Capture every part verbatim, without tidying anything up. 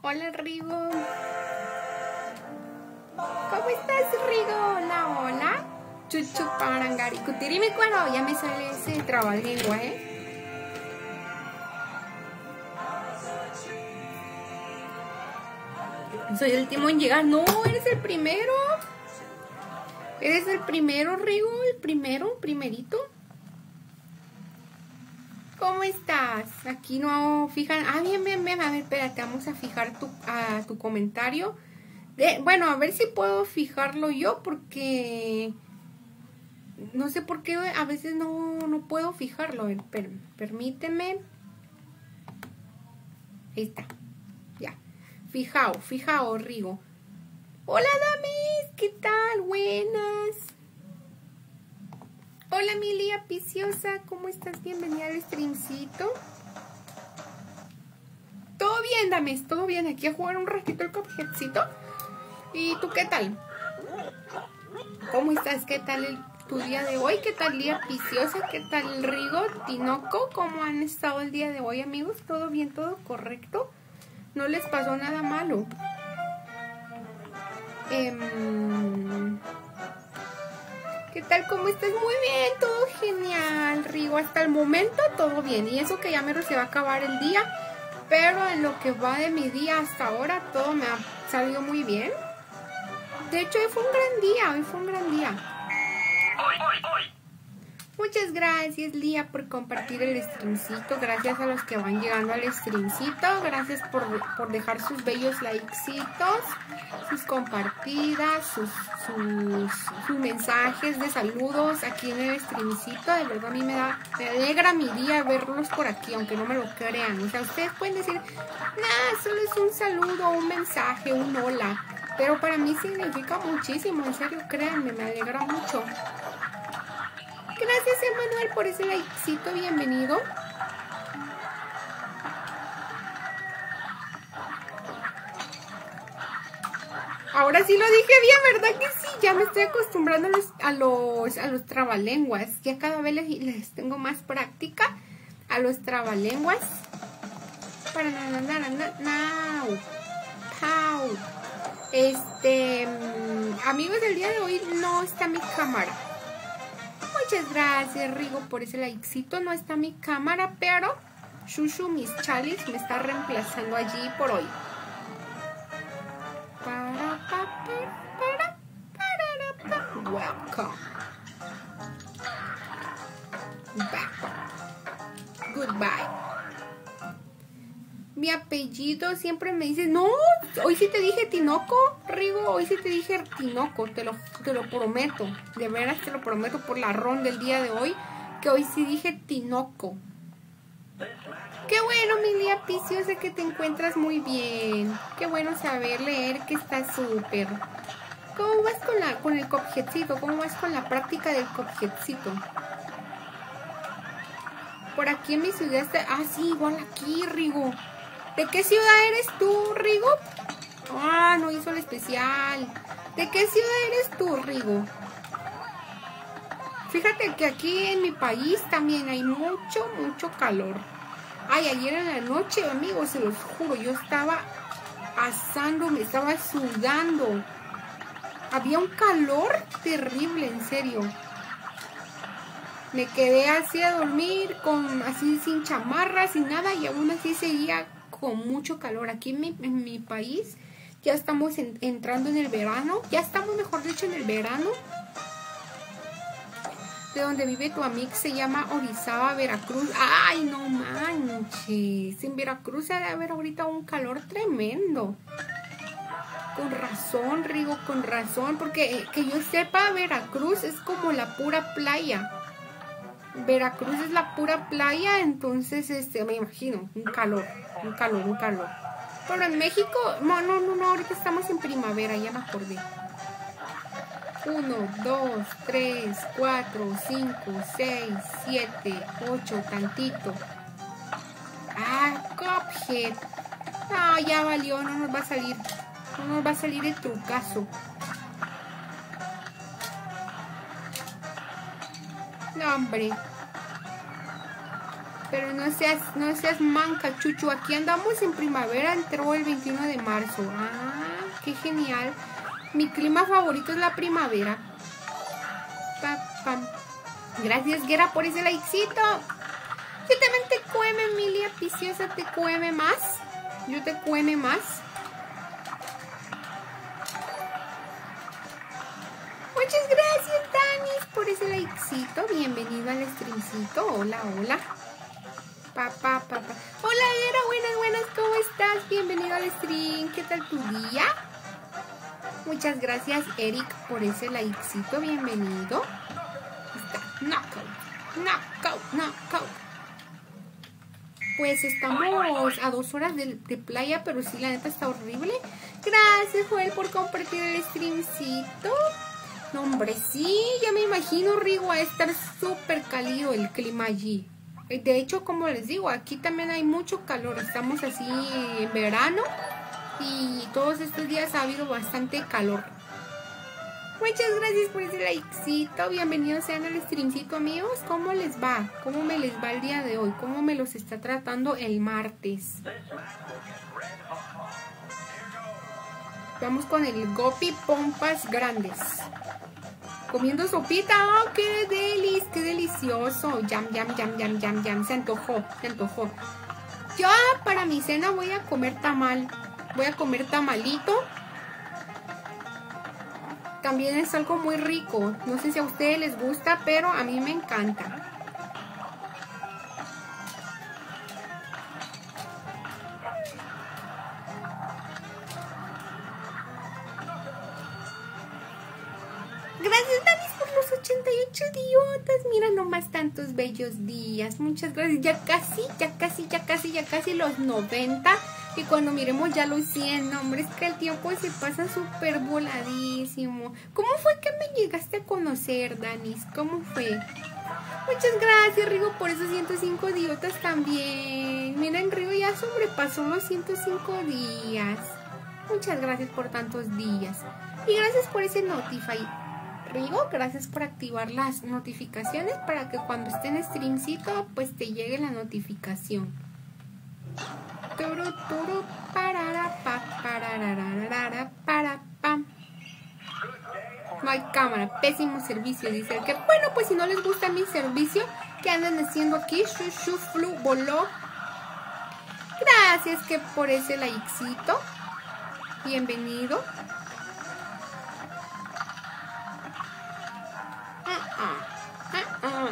Hola, Rigo. ¿Cómo estás, Rigo? Hola, hola. Chuchu parangari. Kutirimi cuero. Ya me sale ese trabalengua, ¿eh? Soy el último en llegar. No, eres el primero. Eres el primero, Rigo. El primero, primerito. ¿Cómo estás? Aquí no fijan. Ah, bien, bien, bien. A ver, espérate, vamos a fijar tu, a, tu comentario. De, bueno, a ver si puedo fijarlo yo porque no sé por qué a veces no, no puedo fijarlo. A ver, per, permíteme. Ahí está. Ya. Fijao, fijao, Rigo. Hola, Damis. ¿Qué tal? Buenas. Hola, Milia Piciosa, ¿cómo estás? Bienvenida al streamcito. Todo bien, Dames, todo bien. Aquí a jugar un ratito el Cupheadcito. ¿Y tú qué tal? ¿Cómo estás? ¿Qué tal el, tu día de hoy? ¿Qué tal Lía Piciosa? ¿Qué tal Rigo, Tinoco? ¿Cómo han estado el día de hoy, amigos? ¿Todo bien? ¿Todo correcto? ¿No les pasó nada malo? Eh... ¿Qué tal? ¿Cómo estás? Muy bien, todo genial, Rigo. Hasta el momento todo bien. Y eso que ya mero se va a acabar el día. Pero en lo que va de mi día hasta ahora, todo me ha salido muy bien. De hecho, hoy fue un gran día. Hoy fue un gran día. Hoy, hoy, hoy. Muchas gracias, Lía, por compartir el streamcito. Gracias a los que van llegando al streamcito. Gracias por, por dejar sus bellos likecitos, sus compartidas, sus, sus, sus mensajes de saludos aquí en el streamcito. De verdad, a mí me da, me alegra mi día verlos por aquí, aunque no me lo crean. O sea, ustedes pueden decir, nah, solo es un saludo, un mensaje, un hola. Pero para mí significa muchísimo, en serio, créanme, me alegra mucho. Gracias, Emanuel, por ese likecito, bienvenido. Ahora sí lo dije bien, ¿verdad que sí? Ya me estoy acostumbrando a los, a los, a los trabalenguas. Ya cada vez les, les tengo más práctica a los trabalenguas. Para na, na, na, na, na, pau. Este, amigos, el día de hoy no está mi cámara. Muchas gracias, Rigo, por ese likecito. No está mi cámara, pero Shushu, mis chalis, me está reemplazando allí por hoy. Para, pa, para, para, para, para. Welcome. Back. Goodbye. Mi apellido siempre me dice, no, hoy sí te dije Tinoco, Rigo, hoy sí te dije Tinoco, te lo, te lo prometo, de veras te lo prometo por la ronda del día de hoy, que hoy sí dije Tinoco. Qué bueno, mi Lía Piciosa, que te encuentras muy bien, qué bueno saber leer que estás súper. ¿Cómo vas con, la, con el Cupheadcito? ¿Cómo vas con la práctica del Cupheadcito? Por aquí en mi ciudad está, ah sí, igual aquí, Rigo. ¿De qué ciudad eres tú, Rigo? Ah, no hizo el especial. ¿De qué ciudad eres tú, Rigo? Fíjate que aquí en mi país también hay mucho, mucho calor. Ay, ayer en la noche, amigos, se los juro, yo estaba asando, me estaba sudando. Había un calor terrible, en serio. Me quedé así a dormir, con así sin chamarra, sin nada, y aún así seguía con mucho calor. Aquí en mi, en mi país ya estamos en, entrando en el verano, ya estamos, mejor dicho, en el verano. De donde vive tu amiga se llama Orizaba, Veracruz. ¡Ay, no manches! En Veracruz debe haber ahorita un calor tremendo. Con razón, Rigo, con razón, porque que yo sepa, Veracruz es como la pura playa. Veracruz es la pura playa, entonces este, me imagino, un calor, un calor, un calor. Pero en México, no, no, no, no, ahorita estamos en primavera, ya me acordé. Uno, dos, tres, cuatro, cinco, seis, siete, ocho, tantito. Ah, Cuphead. No, ya valió, no nos va a salir, no nos va a salir el trucazo. No, hombre. Pero no seas, no seas manca, Chuchu. Aquí andamos en primavera, entró el veintiuno de marzo. Ah, qué genial. Mi clima favorito es la primavera. Pa, pam. Gracias, Guerra, por ese likecito. Yo también te cueme, Emilia Piciosa, te cueme más. Yo te cueme más. Muchas gracias, Danis, por ese likecito. Bienvenido al streamcito. Hola, hola. Papá, papá. Hola, Guerra, buenas, buenas, ¿cómo estás? Bienvenido al stream. ¿Qué tal tu día? Muchas gracias, Eric, por ese likecito. Bienvenido. Está. Knockout, knockout, knockout. Pues estamos a dos horas de, de playa, pero sí, la neta está horrible. Gracias, Joel, por compartir el streamcito. No, hombre, sí, ya me imagino, Rigo, a estar súper cálido el clima allí. De hecho, como les digo, aquí también hay mucho calor. Estamos así en verano y todos estos días ha habido bastante calor. Muchas gracias por ese likecito. Bienvenidos sean al streamcito, amigos. ¿Cómo les va? ¿Cómo me les va el día de hoy? ¿Cómo me los está tratando el martes? Vamos con el Gopi Pompas Grandes. Comiendo sopita. ¡Oh, qué delis! ¡Qué delicioso! Yam, yam, yam, yam, yam, yam. Se antojó, se antojó. Yo para mi cena voy a comer tamal. Voy a comer tamalito. También es algo muy rico. No sé si a ustedes les gusta, pero a mí me encanta. Gracias, Danis, por los ochenta y ocho idiotas. Mira nomás tantos bellos días. Muchas gracias. Ya casi, ya casi, ya casi, ya casi los noventa. Y cuando miremos ya los cien, hombre, es que el tiempo se pasa súper voladísimo. ¿Cómo fue que me llegaste a conocer, Danis? ¿Cómo fue? Muchas gracias, Rigo, por esos ciento cinco idiotas también. Miren, Rigo ya sobrepasó los ciento cinco días. Muchas gracias por tantos días. Y gracias por ese Notify. Rigo, gracias por activar las notificaciones para que cuando esté en streamcito, pues te llegue la notificación. Turu, turu, parara, pa, parararara, para, pam. No hay cámara, pésimo servicio, dice el que. Bueno, pues si no les gusta mi servicio, ¿qué andan haciendo aquí? Shushu, flu, voló. Gracias que por ese likecito. Bienvenido. Uh -uh, uh -uh.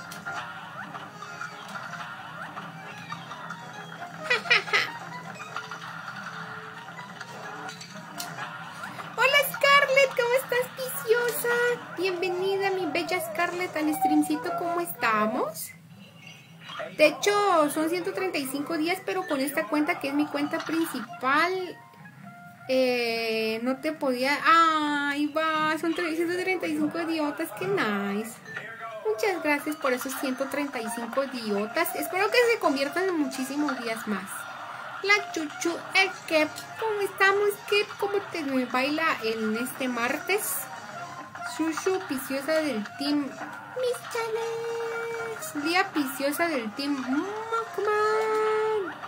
Hola Scarlett, ¿cómo estás, viciosa? Bienvenida mi bella Scarlett al streamcito, ¿cómo estamos? De hecho son ciento treinta y cinco días, pero con esta cuenta que es mi cuenta principal eh, no te podía... Ay, va, son ciento treinta y cinco idiotas, qué nice. Muchas gracias por esos ciento treinta y cinco idiotas. Espero que se conviertan en muchísimos días más. La Chuchu, el Kep, ¿cómo estamos, Kep? ¿Cómo te me baila en este martes? Chuchu, viciosa del team. Mis chales. Día viciosa del team. Mockman.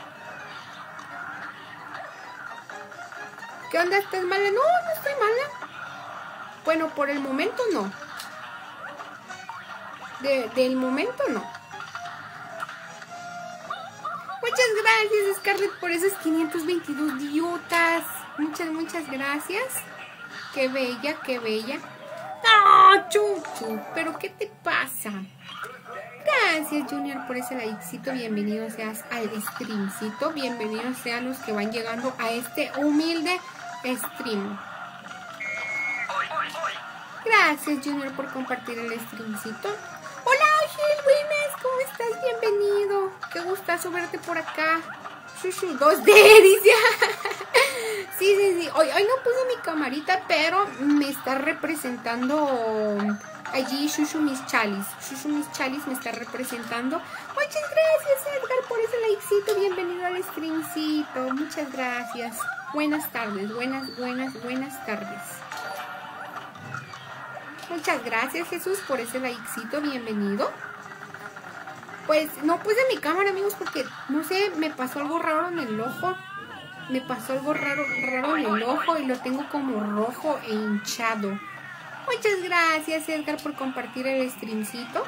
¿Qué onda? ¿Estás mala? No, no estoy mala. Bueno, por el momento no. De, del momento no. Muchas gracias, Scarlett, por esos quinientos veintidós idiotas. Muchas, muchas gracias. Qué bella, qué bella. ¡Ah, Chuchu! ¿Pero qué te pasa? Gracias, Junior, por ese likecito. Bienvenido seas al streamcito. Bienvenidos sean los que van llegando a este humilde stream. Gracias, Junior, por compartir el streamcito. Hola, Ángel, buenas, ¿cómo estás? Bienvenido. Qué gustazo verte por acá. Shushu dos D, dice. Sí, sí, sí. Hoy, hoy no puse mi camarita, pero me está representando allí Shushu Mis Chalis. Shushu Mis Chalis me está representando. Muchas gracias, Edgar, por ese likecito. Bienvenido al streamcito. Muchas gracias. Buenas tardes, buenas, buenas, buenas tardes. Muchas gracias, Jesús, por ese likecito. Bienvenido. Pues no puse mi cámara, amigos, porque no sé, me pasó algo raro en el ojo. Me pasó algo raro, raro en el ojo y lo tengo como rojo e hinchado. Muchas gracias, Edgar, por compartir el streamcito.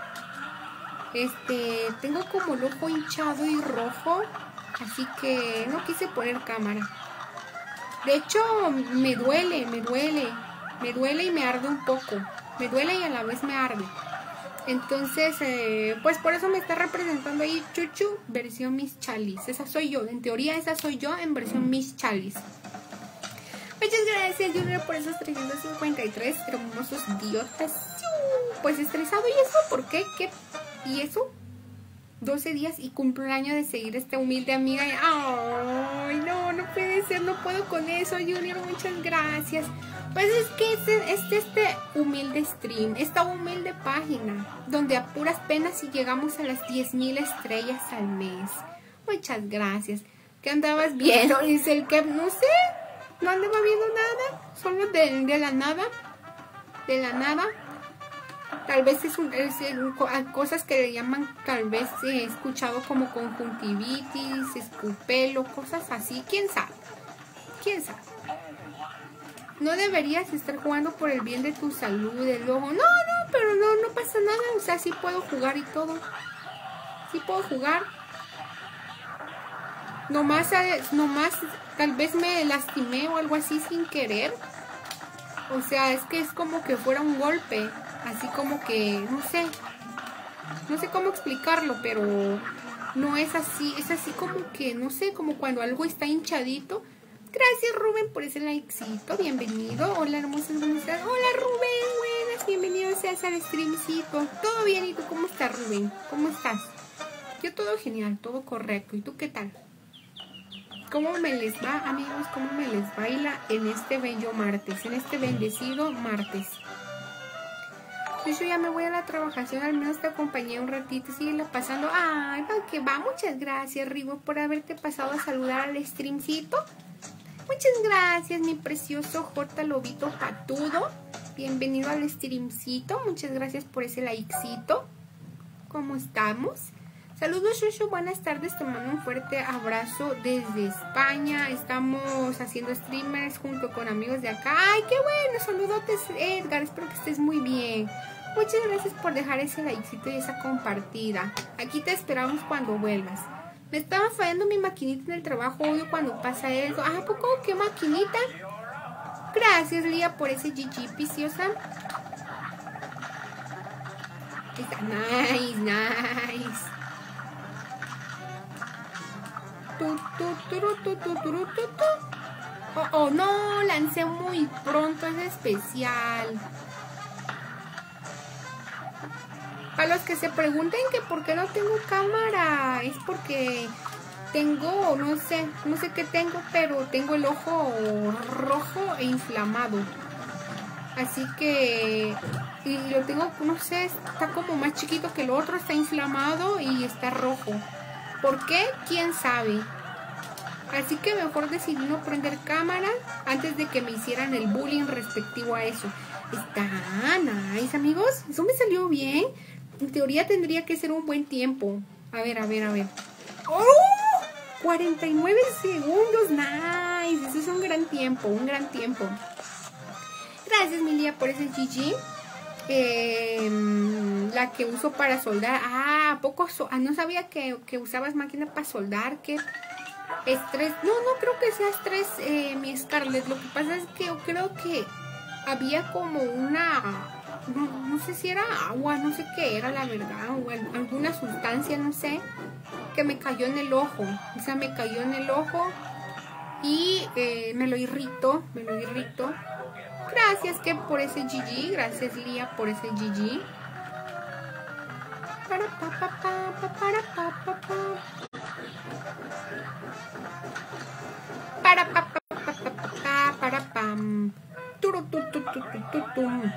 Este, tengo como el ojo hinchado y rojo, así que no quise poner cámara. De hecho, me duele, me duele, me duele y me arde un poco. Me duele y a la vez me arde. Entonces, eh, pues por eso me está representando ahí Chuchu, versión Miss Chalice. Esa soy yo, en teoría esa soy yo en versión Miss Chalice. Muchas gracias, Junior, por esos trescientos cincuenta y tres hermosos idiotas. Pues estresado, ¿y eso? ¿Por qué? ¿Qué? ¿Y eso? doce días y cumplo el año de seguir esta humilde amiga. Ay, no, no puede ser, no puedo con eso, Junior, muchas gracias. Pues es que este, este, este humilde stream, esta humilde página, donde a puras penas si llegamos a las diez mil estrellas al mes. Muchas gracias. ¿Qué andabas viendo? Dice el que, no sé, no andaba viendo nada, solo de, de la nada, de la nada. Tal vez es, un, es un, cosas que le llaman, tal vez he escuchado como conjuntivitis, escupelo, cosas así. ¿Quién sabe? ¿Quién sabe? No deberías estar jugando por el bien de tu salud, el ojo. No, no, pero no, no pasa nada. O sea, sí puedo jugar y todo. Sí puedo jugar. Nomás, nomás, tal vez me lastimé o algo así sin querer. O sea, es que es como que fuera un golpe. Así como que, no sé, no sé cómo explicarlo, pero no es así, es así como que, no sé, como cuando algo está hinchadito. Gracias, Rubén, por ese likecito, bienvenido. Hola, hermosas, buenas tardes. Hola, Rubén, buenas, bienvenido seas al streamcito. ¿Todo bien? ¿Y tú cómo estás, Rubén? ¿Cómo estás? Yo todo genial, todo correcto. ¿Y tú qué tal? ¿Cómo me les va, amigos? ¿Cómo me les baila en este bello martes, en este bendecido martes? Yo ya me voy a la trabajación, al menos te acompañé un ratito, síguela pasando. Ay, va que va, muchas gracias, Rigo, por haberte pasado a saludar al streamcito. Muchas gracias, mi precioso J Lobito Patudo. Bienvenido al streamcito, muchas gracias por ese likecito. ¿Cómo estamos? Saludos, Shushu, buenas tardes, te mando un fuerte abrazo desde España. Estamos haciendo streamers junto con amigos de acá. ¡Ay, qué bueno! Saludotes, Edgar, espero que estés muy bien. Muchas gracias por dejar ese likecito y esa compartida. Aquí te esperamos cuando vuelvas. Me estaba fallando mi maquinita en el trabajo, obvio, cuando pasa eso. Ah, ¿a poco? ¿Qué maquinita? Gracias, Lía, por ese G G, preciosa. Está nice, nice. Tu, tu, turu, tu, tu, turu, tu, tu. Oh, oh, no, lancé muy pronto, es especial. Para los que se pregunten que por qué no tengo cámara, es porque tengo, no sé, no sé qué tengo, pero tengo el ojo rojo e inflamado. Así que, y lo tengo, no sé, está como más chiquito que el otro, está inflamado y está rojo. ¿Por qué? ¿Quién sabe? Así que mejor decidí no prender cámara antes de que me hicieran el bullying respectivo a eso. Está nice, amigos. Eso me salió bien. En teoría tendría que ser un buen tiempo. A ver, a ver, a ver. ¡Oh! cuarenta y nueve segundos. Nice. Eso es un gran tiempo, un gran tiempo. Gracias, Milia, por ese G G. Eh, la que uso para soldar. Ah, ¿a poco? So ah, no sabía que, que usabas máquina para soldar. ¿Qué? Estrés. No, no creo que sea estrés, eh, mi Scarlett. Lo que pasa es que yo creo que había como una... No, no sé si era agua, no sé qué era la verdad. O alguna sustancia, no sé. Que me cayó en el ojo. O sea, me cayó en el ojo. Y eh, me lo irritó. Me lo irritó. Gracias que por ese G G. Gracias, Lía, por ese G G. Para pa pa pa pa para pa pa pa. Para pa pa pa pa pa para pam. Turu tu tu tu tu tu tum.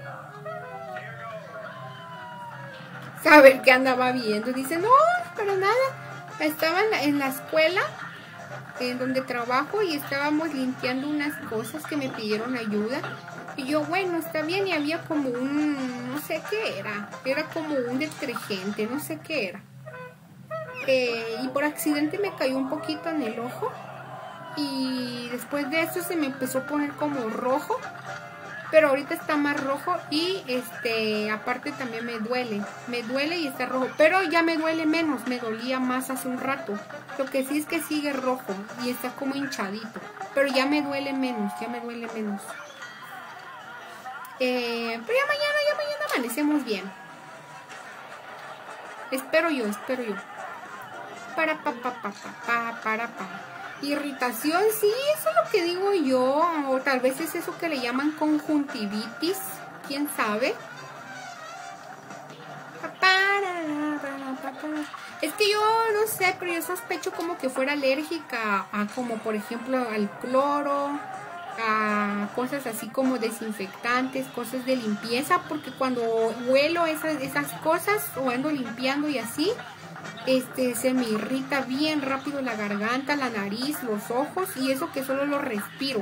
Saber qué andaba viendo. Dice, no, para nada. Estaba en la, en la escuela en donde trabajo y estábamos limpiando unas cosas que me pidieron ayuda Y yo, bueno, está bien. Y había como un, no sé qué era. Era como un detergente, no sé qué era. Eh, y por accidente me cayó un poquito en el ojo. Y después de eso se me empezó a poner como rojo. Pero ahorita está más rojo y este aparte también me duele. Me duele y está rojo. Pero ya me duele menos. Me dolía más hace un rato. Lo que sí es que sigue rojo y está como hinchadito. Pero ya me duele menos. Ya me duele menos. Eh, pero ya mañana, ya mañana amanecemos bien. Espero yo, espero yo. Para pa pa pa pa pa para pa. Irritación, sí, eso es lo que digo yo. O tal vez es eso que le llaman conjuntivitis. ¿Quién sabe? Es que yo no sé, pero yo sospecho como que fuera alérgica a, como por ejemplo al cloro, a cosas así como desinfectantes, cosas de limpieza, porque cuando huelo esas, esas cosas o ando limpiando y así, este se me irrita bien rápido la garganta, la nariz, los ojos, y eso que solo lo respiro.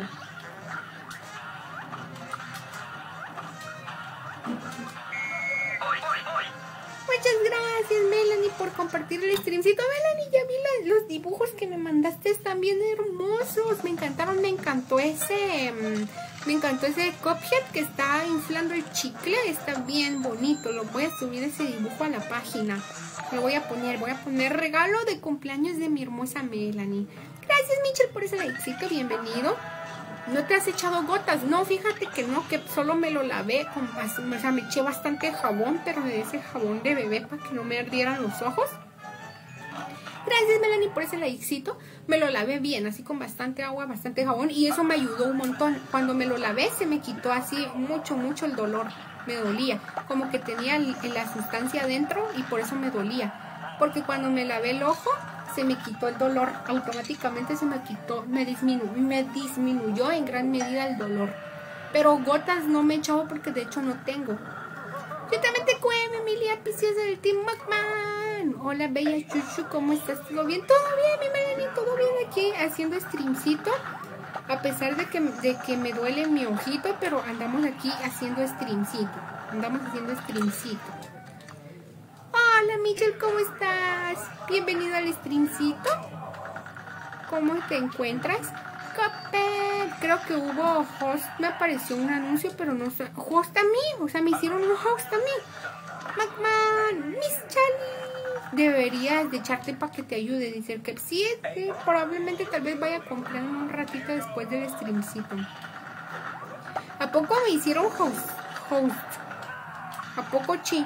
Muchas gracias, Melanie, por compartir el streamcito. Melanie, ya vi la, los dibujos que me mandaste, están bien hermosos. Me encantaron, me encantó ese... Me encantó ese Cuphead que está inflando el chicle. Está bien bonito. Lo voy a subir ese dibujo a la página. Lo voy a poner, voy a poner regalo de cumpleaños de mi hermosa Melanie. Gracias, Michelle, por ese likecito. Bienvenido. ¿No te has echado gotas? No, fíjate que no, que solo me lo lavé con, o sea, me eché bastante jabón, pero de ese jabón de bebé para que no me ardieran los ojos. Gracias, Melanie, por ese likecito. Me lo lavé bien, así con bastante agua, bastante jabón, y eso me ayudó un montón. Cuando me lo lavé se me quitó así mucho, mucho el dolor. Me dolía, como que tenía la sustancia adentro y por eso me dolía. Porque cuando me lavé el ojo se me quitó el dolor, automáticamente se me quitó, me, disminu me disminuyó en gran medida el dolor. Pero gotas no me he echado porque de hecho no tengo. Yo también te cuento, Emilia Piciosa del Team McMahon. Hola, bella Chuchu, ¿cómo estás? ¿Todo bien? Todo bien, mi Melanie, todo bien aquí, haciendo streamcito. A pesar de que, de que me duele mi ojito, pero andamos aquí haciendo streamcito. Andamos haciendo streamcito. Hola, Michelle, ¿cómo estás? Bienvenido al streamcito. ¿Cómo te encuentras? Cuphead. Creo que hubo host, me apareció un anuncio, pero no sé. Host a mí, o sea, me hicieron un host a mí. McMahon, Miss Charlie. Deberías de echarte para que te ayude. Dice que sí, sí, probablemente tal vez vaya a comprar un ratito después del streamcito. ¿A poco me hicieron host? Host. ¿A poco chi?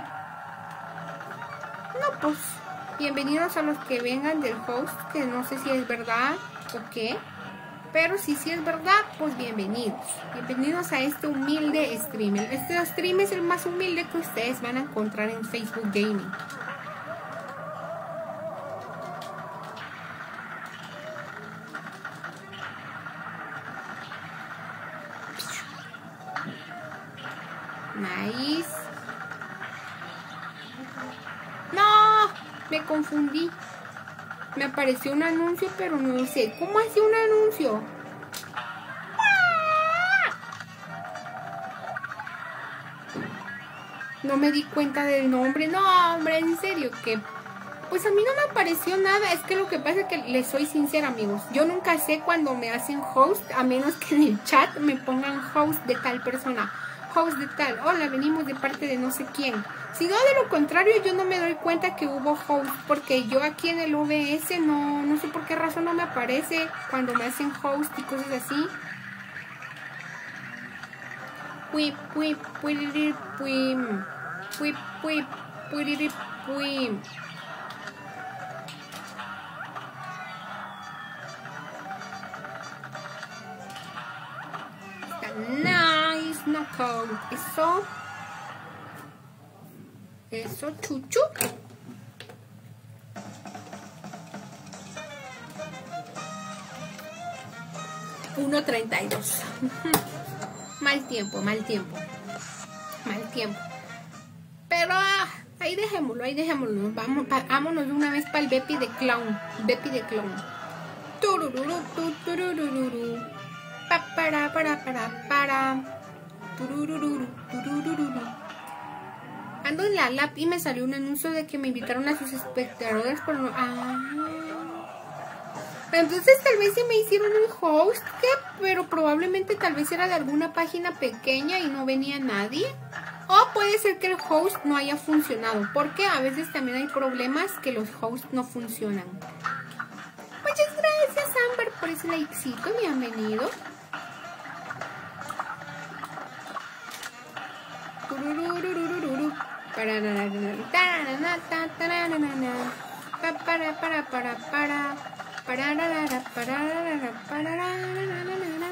No, pues, bienvenidos a los que vengan del host, que no sé si es verdad o qué, pero si sí es verdad, pues bienvenidos. Bienvenidos a este humilde stream. Este stream es el más humilde que ustedes van a encontrar en Facebook Gaming. Nice. No, me confundí. Me apareció un anuncio, pero no sé. ¿Cómo hace un anuncio? No me di cuenta del nombre. No, hombre, en serio, que... Pues a mí no me apareció nada. Es que lo que pasa es que les soy sincera, amigos. Yo nunca sé cuando me hacen host, a menos que en el chat me pongan host de tal persona. Host de tal. Hola, venimos de parte de no sé quién. Si no, de lo contrario, yo no me doy cuenta que hubo host, porque yo aquí en el O B S no, no sé por qué razón no me aparece cuando me hacen host y cosas así. Puip, puip, puiriri, puim. Puip, puip, puiriri, puim. Nice knockout. Eso. Eso, chuchu. uno treinta y dos. Mal tiempo, mal tiempo. Mal tiempo. Pero ah, ahí dejémoslo, ahí dejémoslo. Vamos, vámonos de una vez para el Bepi de Clown. Bepi de Clown. Turururu, turururu. Pa, para, para, para, para. Turururu, turururu. Ando en la lab y me salió un anuncio de que me invitaron a sus espectadores, pero no... Ah. Entonces tal vez se me hicieron un host, ¿qué? Pero probablemente tal vez era de alguna página pequeña y no venía nadie. O puede ser que el host no haya funcionado, porque a veces también hay problemas que los hosts no funcionan. Muchas gracias, Amber, por ese likecito, bienvenido. Para para para para para Pararara, pararara, pararara,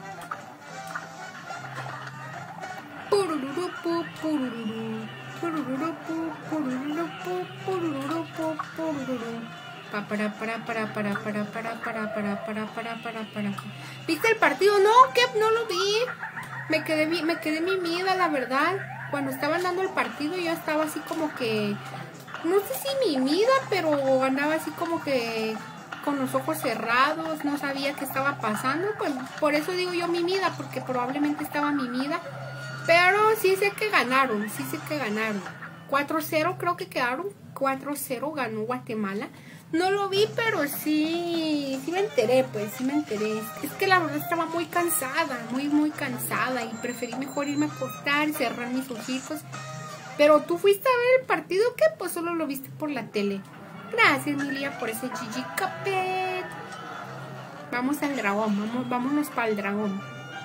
purururu, purururu, purururu, purururu, purururu, purururu. Pa para para para para para para para para para para para para. ¿Viste el partido? No, que no lo vi. Me quedé me quedé mimida, la verdad. Cuando estaban dando el partido yo estaba así como que no sé si mimida, pero andaba así como que con los ojos cerrados, no sabía qué estaba pasando, pues por eso digo yo mimida, porque probablemente estaba mimida, pero sí sé que ganaron, sí sé que ganaron, cuatro cero creo que quedaron, cuatro cero ganó Guatemala, no lo vi, pero sí, sí me enteré, pues sí me enteré, es que la verdad estaba muy cansada, muy muy cansada y preferí mejor irme a acostar, cerrar mis ojitos, pero tú fuiste a ver el partido, ¿qué? Pues solo lo viste por la tele. Gracias, Milia, por ese Gigi Capet. Vamos al dragón, vamos, vámonos para el dragón.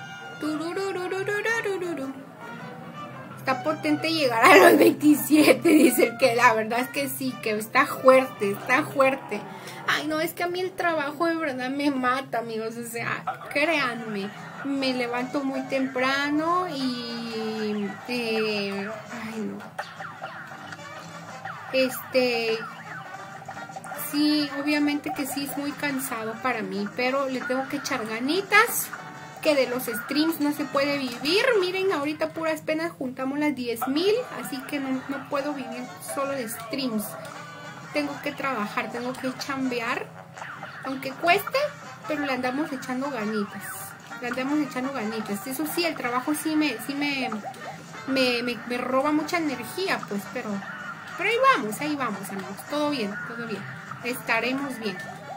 Está potente llegar a los veintisiete, dice el que la verdad es que sí, que está fuerte, está fuerte. Ay, no, es que a mí el trabajo de verdad me mata, amigos, o sea, créanme, me levanto muy temprano y... Eh, ay, no. Este... Sí, obviamente que sí es muy cansado para mí, pero le tengo que echar ganitas, que de los streams no se puede vivir. Miren, ahorita puras penas juntamos las diez mil, así que no, no puedo vivir solo de streams. Tengo que trabajar, tengo que chambear, aunque cueste, pero le andamos echando ganitas. Le andamos echando ganitas. Eso sí, el trabajo sí me, sí me, me, me, me roba mucha energía, pues, pero, pero ahí vamos, ahí vamos, amigos. Todo bien, todo bien. Estaremos bien.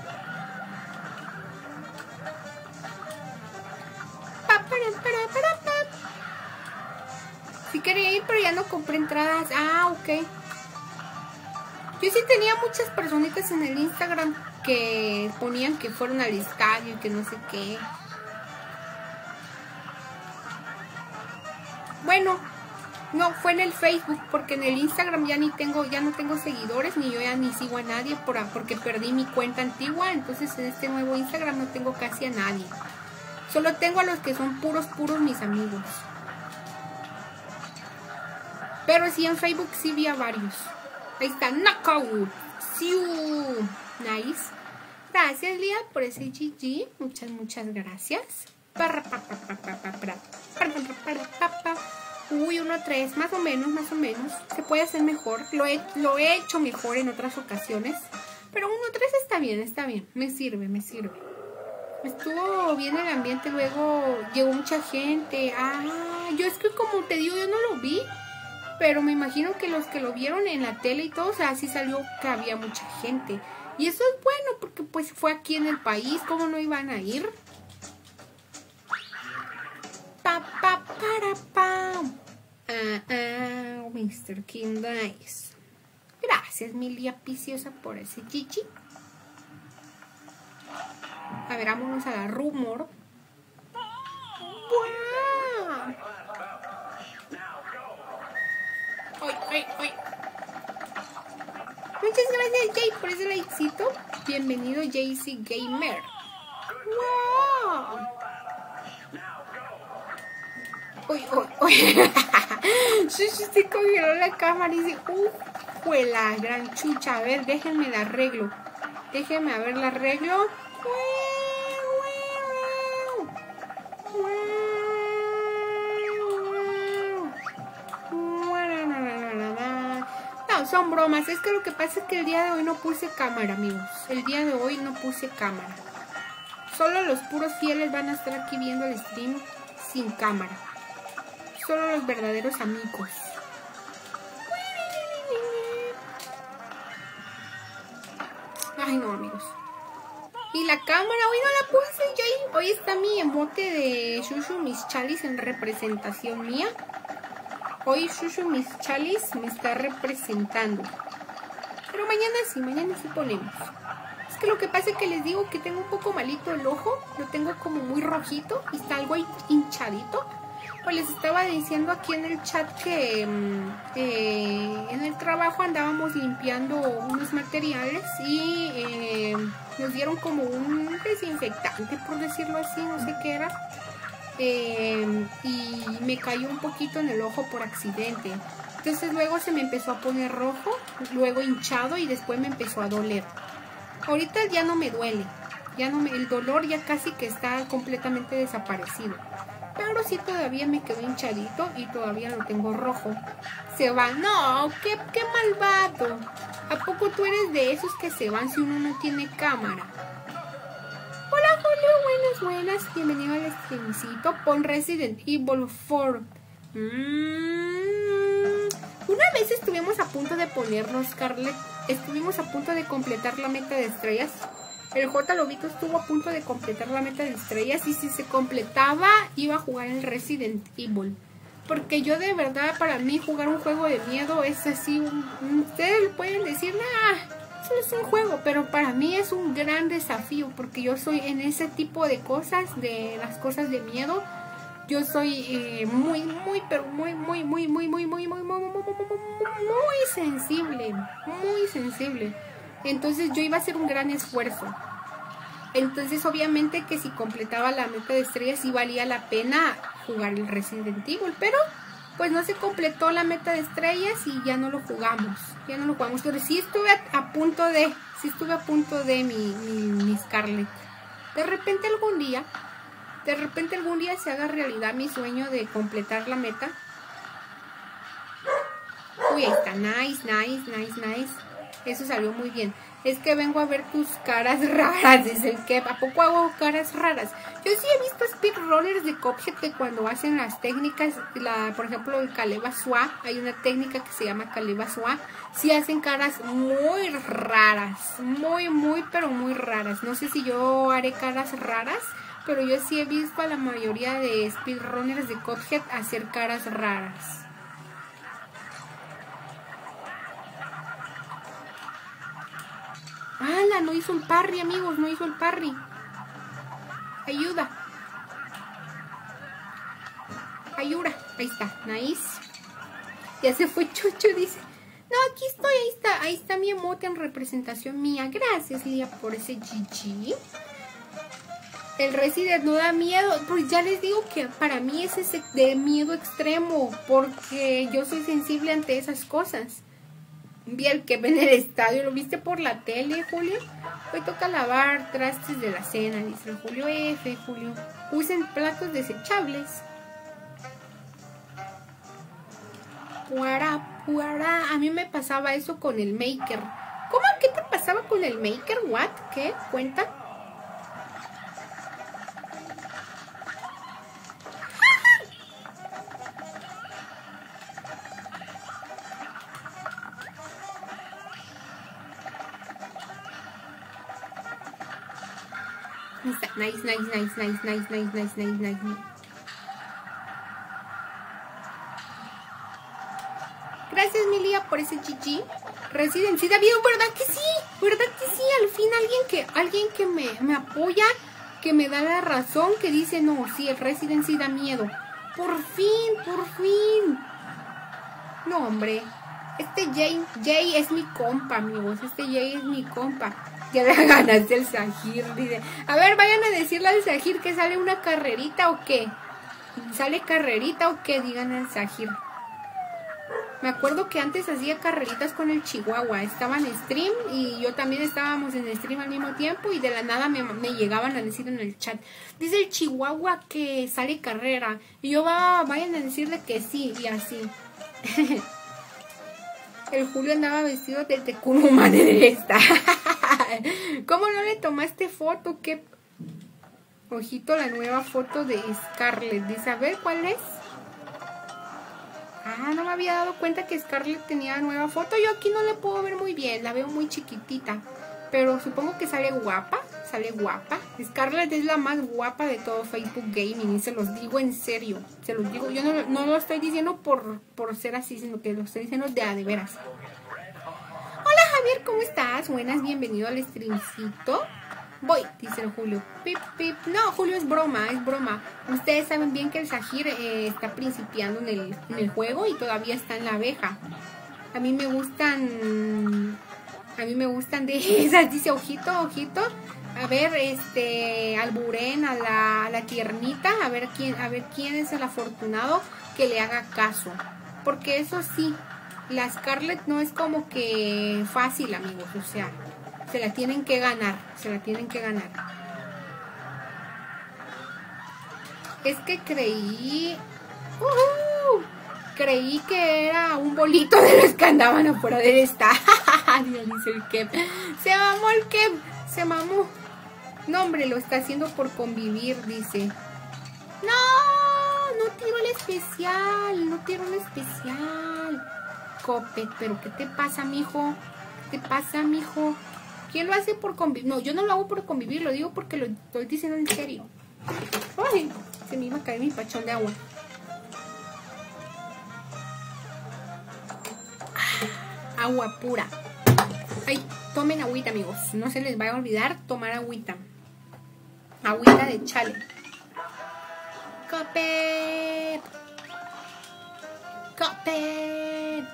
Pa, para, para, para, pa. Sí quería ir, pero ya no compré entradas. Ah, ok. Yo sí tenía muchas personitas en el Instagram que ponían que fueron al estadio y que no sé qué. Bueno, no, fue en el Facebook, porque en el Instagram ya ni tengo, ya no tengo seguidores, ni yo ya ni sigo a nadie por, porque perdí mi cuenta antigua, entonces en este nuevo Instagram no tengo casi a nadie. Solo tengo a los que son puros, puros mis amigos. Pero sí, en Facebook sí vi a varios. Ahí está, Knockout. Siu. Nice. Gracias, Lía, por ese G G. Muchas, muchas gracias. Uy, uno tres, más o menos, más o menos. Se puede hacer mejor. Lo he, lo he hecho mejor en otras ocasiones. Pero uno tres está bien, está bien. Me sirve, me sirve. Estuvo bien el ambiente. Luego llegó mucha gente. Ah, yo es que como te digo, yo no lo vi. Pero me imagino que los que lo vieron en la tele y todo, o sea, sí salió que había mucha gente. Y eso es bueno, porque pues fue aquí en el país. ¿Cómo no iban a ir? Pa, pa, para, pa. Ah, ah, mister King Dice. Gracias, Milia Piciosa, por ese chichi. A ver, vámonos a la rumor. ¡Wow! ¡Ay, ay, ay! Muchas gracias, Jay, por ese likecito. Bienvenido, J C Gamer. ¡Wow! Uy, uy, uy. Sí, sí, se cogieron la cámara y dice, ¡uh! Fue la gran chucha. A ver, déjenme la arreglo. Déjenme a ver la arreglo. No, son bromas. Es que lo que pasa es que el día de hoy no puse cámara, amigos. El día de hoy no puse cámara. Solo los puros fieles van a estar aquí viendo el stream sin cámara. solo los verdaderos amigos. Ay, no, amigos. Y la cámara, hoy no la puse yo. Hoy está mi emote de Shushu Miss Chalice en representación mía. Hoy Shushu Miss Chalice me está representando. Pero mañana sí, mañana sí ponemos. Es que lo que pasa es que les digo que tengo un poco malito el ojo. Lo tengo como muy rojito y está algo hinchadito. Pues les estaba diciendo aquí en el chat que eh, en el trabajo andábamos limpiando unos materiales y eh, nos dieron como un desinfectante, por decirlo así, no sé qué era. Eh, y me cayó un poquito en el ojo por accidente. Entonces luego se me empezó a poner rojo, luego hinchado y después me empezó a doler. Ahorita ya no me duele, ya no me, el dolor ya casi que está completamente desaparecido. Pero sí todavía me quedó hinchadito y todavía lo tengo rojo. Se va. No, qué, qué malvado. ¿A poco tú eres de esos que se van si uno no tiene cámara? Hola Julio, buenas, buenas. Bienvenido al streamcito. Pon Resident Evil cuatro. Mm. Una vez estuvimos a punto de ponernos, Scarlett. Estuvimos a punto de completar la meta de estrellas. El J Lobito estuvo a punto de completar la meta de estrellas y si se completaba iba a jugar el Resident Evil. Porque yo de verdad, para mí jugar un juego de miedo es así, un, un, ustedes pueden decir, nah, eso es un juego, pero para mí es un gran desafío porque yo soy en ese tipo de cosas, de las cosas de miedo, yo soy eh, muy, muy, pero muy, muy, muy, muy, muy, muy, muy, muy, muy, muy, muy sensible, muy sensible. Entonces yo iba a hacer un gran esfuerzo. Entonces obviamente que si completaba la meta de estrellas sí valía la pena jugar el Resident Evil. Pero pues no se completó la meta de estrellas y ya no lo jugamos. Ya no lo jugamos. Pero sí estuve a, a punto de, sí estuve a punto de mi, mi, mi Scarlett. De repente algún día, de repente algún día se haga realidad mi sueño de completar la meta. Uy, ahí está. Nice, nice, nice, nice. Eso salió muy bien. Es que vengo a ver tus caras raras, dice el Kev. ¿A poco hago caras raras? Yo sí he visto speedrunners de Cuphead que cuando hacen las técnicas, la, por ejemplo el Kaleva Swa, hay una técnica que se llama Kaleva Swa, sí hacen caras muy raras, muy, muy, pero muy raras. No sé si yo haré caras raras, pero yo sí he visto a la mayoría de speedrunners de Cuphead hacer caras raras. ¡Hala! No hizo el parry, amigos, no hizo el parry. Ayuda. Ayuda. Ahí está, nice. Ya se fue Chucho, dice. No, aquí estoy, ahí está. Ahí está mi emote en representación mía. Gracias, Lidia, por ese G G. El Resident no da miedo. Pues ya les digo que para mí es ese de miedo extremo. Porque yo soy sensible ante esas cosas. Vi al que ven en el estadio, ¿lo viste por la tele, Julio? Hoy toca lavar trastes de la cena, dice el Julio F, Julio. Usen platos desechables. Puara, puara. A mí me pasaba eso con el Maker. ¿Cómo? ¿Qué te pasaba con el Maker? ¿What? ¿Qué? ¿Cuenta? Nice, nice, nice, nice, nice, nice, nice, nice, nice. Gracias, Milia, por ese G G. Resident sí da miedo, ¿verdad que sí? ¿Verdad que sí? Al fin alguien que, alguien que me, me apoya, que me da la razón, que dice, no, sí, el Resident sí da miedo. Por fin, por fin. No, hombre. Este Jay, Jay es mi compa, amigos. Este Jay es mi compa. Ya le ganaste el Zahir, dice. A ver, vayan a decirle al Zahir que sale una carrerita o qué. ¿Sale carrerita o qué? Digan al Zahir. Me acuerdo que antes hacía carreritas con el Chihuahua. Estaba en stream y yo también estábamos en stream al mismo tiempo y de la nada me, me llegaban a decir en el chat. Dice el Chihuahua que sale carrera. Y yo, va, vayan a decirle que sí y así. El Julio andaba vestido de Tecumán de esta. ¿Cómo no le tomaste foto? ¿Qué? Ojito, la nueva foto de Scarlett. Dice, a ver, ¿cuál es? Ah, no me había dado cuenta que Scarlett tenía nueva foto. Yo aquí no la puedo ver muy bien, la veo muy chiquitita. Pero supongo que sale guapa, sale guapa. Scarlett es la más guapa de todo Facebook Gaming y se los digo en serio. Se los digo, yo no, no lo estoy diciendo por, por ser así, sino que lo estoy diciendo de a de veras. Hola Javier, ¿cómo estás? Buenas, bienvenido al streamcito. Voy, dice el Julio. Pip, pip. No, Julio, es broma, es broma. Ustedes saben bien que el Zahir eh, está principiando en el, en el juego y todavía está en la abeja. A mí me gustan... A mí me gustan de esas, dice ojito, ojito. A ver, este, alburen a la, a la tiernita, a ver quién, a ver quién es el afortunado que le haga caso. Porque eso sí, la Scarlett no es como que fácil, amigos, o sea, se la tienen que ganar, se la tienen que ganar. Es que creí... ¡Uh-huh! Creí que era un bolito de los que andaban afuera del estadio, dice el Kev. Se mamó el Kev, se mamó. No, hombre, lo está haciendo por convivir, dice. No, no tiro el especial, no tiro el especial. Copet, pero ¿qué te pasa, mijo? ¿Qué te pasa, mijo? ¿Quién lo hace por convivir? No, yo no lo hago por convivir, lo digo porque lo estoy diciendo en serio. Ay, se me iba a caer mi pachón de agua. Agua pura. Ay, tomen agüita, amigos. No se les vaya a olvidar tomar agüita. Agüita de chale. Copet. Copet.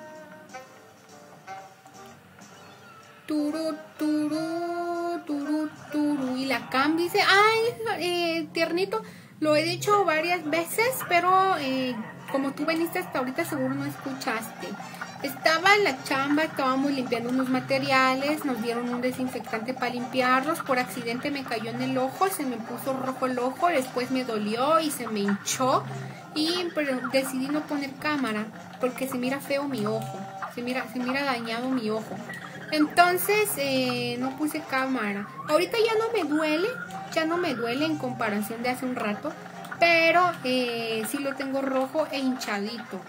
Turu, turu, turu, turu. Y la Cam dice, ay, eh, tiernito, lo he dicho varias veces, pero eh, como tú veniste hasta ahorita seguro no escuchaste. Estaba en la chamba, estábamos limpiando unos materiales, nos dieron un desinfectante para limpiarlos, por accidente me cayó en el ojo, se me puso rojo el ojo, después me dolió y se me hinchó y pero decidí no poner cámara porque se mira feo mi ojo, se mira, se mira dañado mi ojo. Entonces eh, no puse cámara. Ahorita ya no me duele, ya no me duele en comparación de hace un rato, pero eh, sí lo tengo rojo e hinchadito.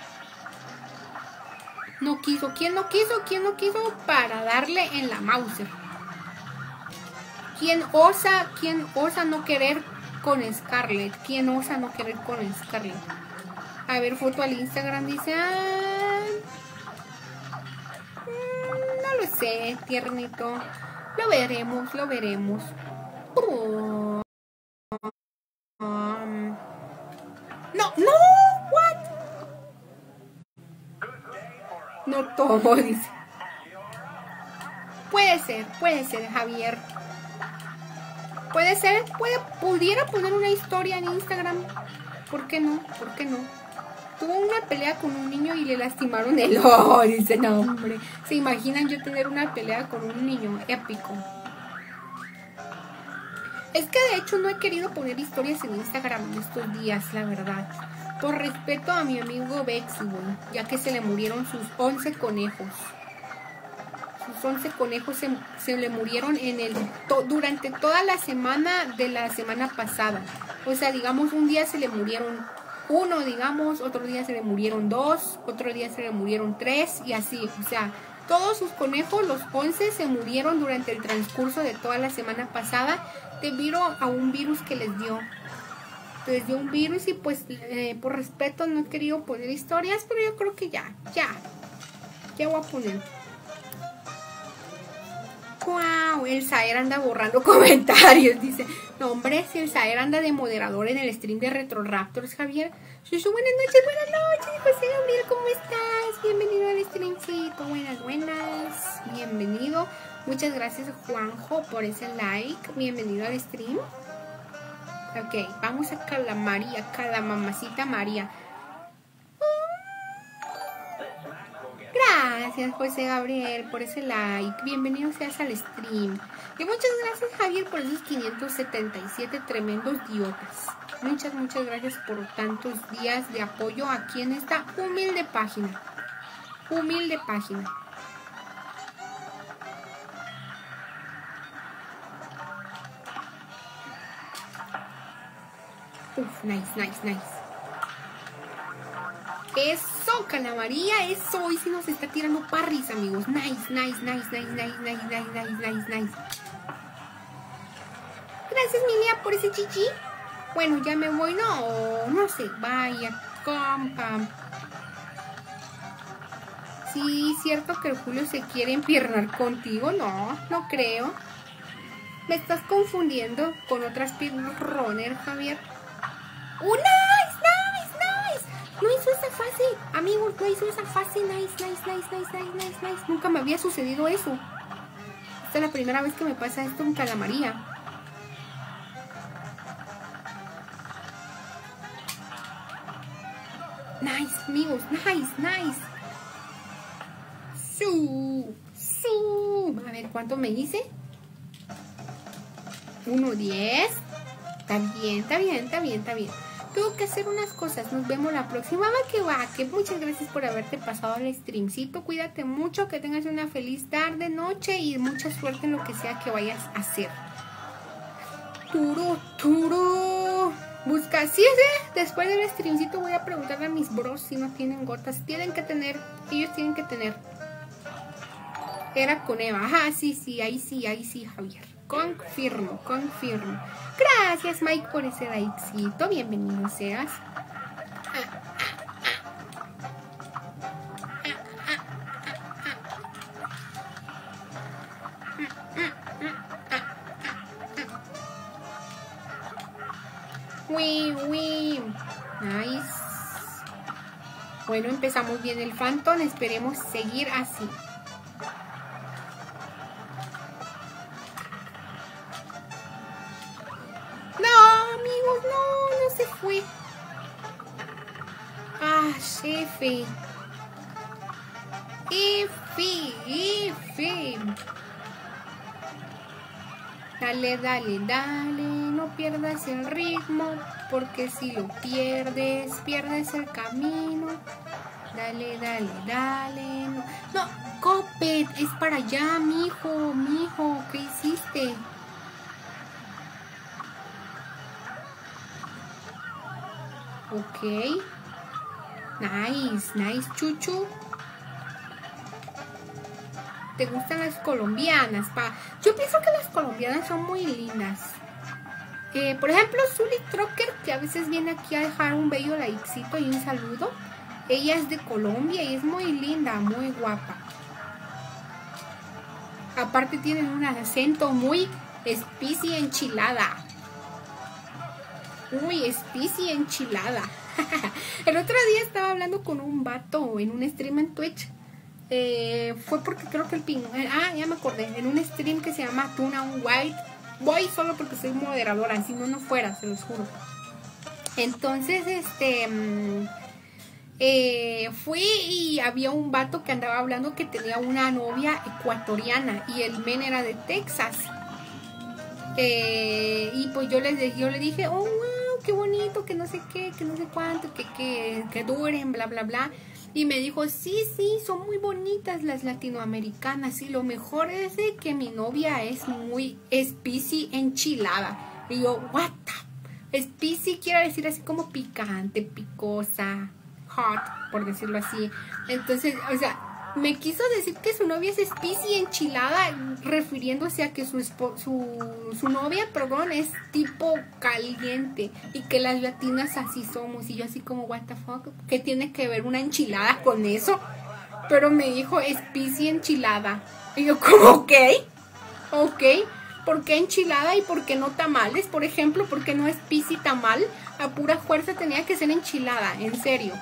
No quiso. ¿Quién no quiso? ¿Quién no quiso para darle en la Mauser? ¿Quién osa, quién osa no querer con Scarlett? ¿Quién osa no querer con Scarlett? A ver, foto al Instagram, dice... Ah, no lo sé, tiernito. Lo veremos, lo veremos. Oh. Um, no, no, what? No tomo, dice. Puede ser, puede ser, Javier. Puede ser, puede, pudiera poner una historia en Instagram. ¿Por qué no? ¿Por qué no? Tuvo una pelea con un niño y le lastimaron el ojo. Dice, no, hombre. ¿Se imaginan yo tener una pelea con un niño? Épico. Es que de hecho no he querido poner historias en Instagram en estos días, la verdad. Por respeto a mi amigo Bexwood, ya que se le murieron sus once conejos. Sus once conejos se, se le murieron en el to, durante toda la semana de la semana pasada. O sea, digamos, un día se le murieron uno, digamos, otro día se le murieron dos, otro día se le murieron tres y así. O sea, todos sus conejos, los once, se murieron durante el transcurso de toda la semana pasada debido a un virus que les dio. Les dio un virus y pues eh, por respeto no he querido poner historias, pero yo creo que ya, ya, ya voy a poner. Wow, el Saer anda borrando comentarios, dice. No, hombre, si el Saer anda de moderador en el stream de Retro Raptors, Javier. Susu, buenas noches, buenas noches, José Gabriel, ¿cómo estás? Bienvenido al streamcito, buenas, buenas, bienvenido. Muchas gracias, Juanjo, por ese like, bienvenido al stream. Ok, vamos a Calamaría, Calamamacita María. Gracias, José Gabriel, por ese like. Bienvenido seas al stream. Y muchas gracias, Javier, por esos quinientos setenta y siete tremendos diotas. Muchas, muchas gracias por tantos días de apoyo aquí en esta humilde página. Humilde página. Uf, nice, nice, nice. Eso. Eso, Calamaría, eso. Hoy sí nos está tirando parries, amigos. Nice, nice, nice, nice, nice, nice, nice, nice, nice, nice. Gracias, Milia, por ese chichi. Bueno, ya me voy. No, no sé. Vaya, compa. Sí, cierto que el Julio se quiere empiernar contigo. No, no creo. Me estás confundiendo con otras speedrunner, Javier. ¡Oh, nice, nice, nice! No hizo esa fase, amigos, no hizo esa fase. Nice, nice, nice, nice, nice, nice, nice. Nunca me había sucedido eso. Esta es la primera vez que me pasa esto en Calamaría. Nice, amigos, nice, nice. Su, su. A ver, ¿cuánto me hice? uno diez. Está bien, está bien, está bien, está bien. Tengo que hacer unas cosas. Nos vemos la próxima. Va que va. Que muchas gracias por haberte pasado al streamcito. Cuídate mucho. Que tengas una feliz tarde, noche y mucha suerte en lo que sea que vayas a hacer. Turo, turo. Busca. Sí, sí. Después del streamcito voy a preguntarle a mis bros si no tienen gotas. Tienen que tener. Ellos tienen que tener. Era con Eva. Ajá, sí, sí. Ahí sí, ahí sí, Javier. Confirmo, confirmo. Gracias, Mike, por ese likecito. Bienvenido seas. Wii, wii. Nice. Bueno, empezamos bien el Phantom. Esperemos seguir así. F. F. F. Dale, dale, dale. No pierdas el ritmo. Porque si lo pierdes, pierdes el camino. Dale, dale, dale. No, no, Copet, es para allá, mijo, mijo. ¿Qué hiciste? Ok. Nice, nice, Chuchu. ¿Te gustan las colombianas, pa? Yo pienso que las colombianas son muy lindas. Eh, por ejemplo, Zully Trocker, que a veces viene aquí a dejar un bello likecito y un saludo. Ella es de Colombia y es muy linda, muy guapa. Aparte tienen un acento muy spicy enchilada. Muy spicy enchilada. El otro día estaba hablando con un vato en un stream en Twitch. Eh, fue porque creo que el ping... Ah, ya me acordé. En un stream que se llama Tuna White. Voy solo porque soy moderadora. Si no, no fuera, se los juro. Entonces, este... Eh, fui y había un vato que andaba hablando que tenía una novia ecuatoriana. Y el men era de Texas. Eh, y pues yo, les, yo le dije... Oh, qué bonito, que no sé qué, que no sé cuánto, que, que, que duren, bla, bla, bla. Y me dijo, sí, sí, son muy bonitas las latinoamericanas. Y lo mejor es de que mi novia es muy spicy enchilada. Y yo, what the... Spicy quiere decir así como picante, picosa, hot, por decirlo así. Entonces, o sea... Me quiso decir que su novia es spicy enchilada, refiriéndose a que su, su, su novia, perdón, es tipo caliente y que las latinas así somos. Y yo así como, what the fuck, ¿qué tiene que ver una enchilada con eso? Pero me dijo spicy enchilada. Y yo como, ok, ok, ¿por qué enchilada y por qué no tamales? Por ejemplo, ¿por qué no spicy tamal? A pura fuerza tenía que ser enchilada, en serio.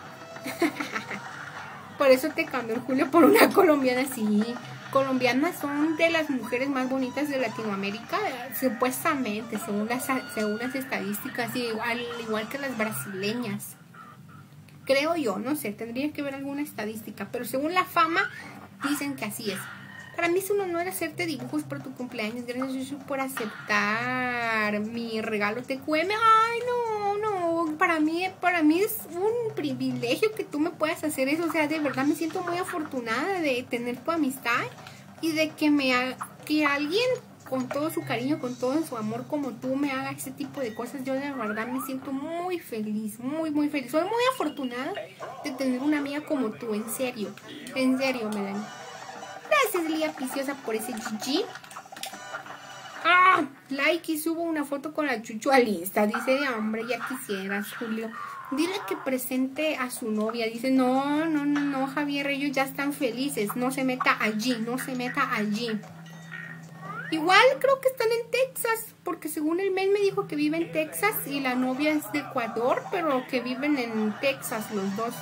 Por eso te cambió el Julio por una colombiana. Sí, colombianas son de las mujeres más bonitas de Latinoamérica, supuestamente, según las, según las estadísticas, igual, igual que las brasileñas. Creo yo, no sé, tendría que ver alguna estadística, pero según la fama, dicen que así es. Para mí es un honor hacerte dibujos por tu cumpleaños. Gracias, Yuyu, por aceptar mi regalo T Q M. Ay, no, no. Para mí, para mí es un privilegio que tú me puedas hacer eso. O sea, de verdad me siento muy afortunada de tener tu amistad y de que me que alguien con todo su cariño, con todo su amor, como tú me hagas ese tipo de cosas, yo de verdad me siento muy feliz, muy, muy feliz. Soy muy afortunada de tener una amiga como tú, en serio, en serio, Melanie. Gracias, Lía Piciosa, por ese G G. Ah, like y subo una foto con la Chuchu al Insta. Dice, hombre, ya quisieras, Julio. Dile que presente a su novia. Dice, no, no, no, no, Javier, ellos ya están felices. No se meta allí, no se meta allí. Igual creo que están en Texas, porque según el mail me dijo que vive en Texas y la novia es de Ecuador, pero que viven en Texas los dos.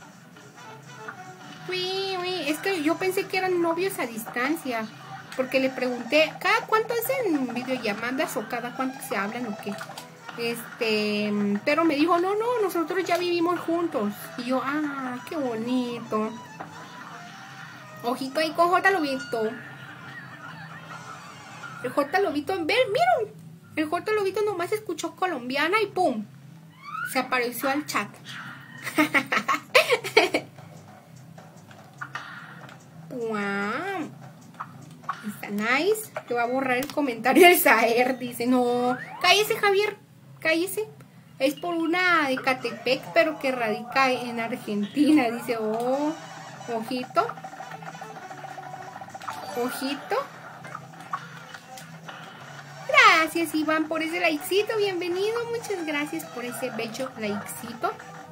Uy, uy, es que yo pensé que eran novios a distancia. Porque le pregunté, ¿cada cuánto hacen videollamadas o cada cuánto se hablan o qué? Este, pero me dijo, no, no, nosotros ya vivimos juntos. Y yo, ah, qué bonito. Ojito ahí con J Lobito. El J Lobito, ver, miren, el J Lobito nomás escuchó colombiana y pum, se apareció al chat. Wow. Está nice. Te va a borrar el comentario del Saer. Dice, no, cállese, Javier, cállese. Es por una de Catepec, pero que radica en Argentina. Dice, oh, ojito. Ojito. Gracias, Iván, por ese likecito. Bienvenido. Muchas gracias por ese bello likecito.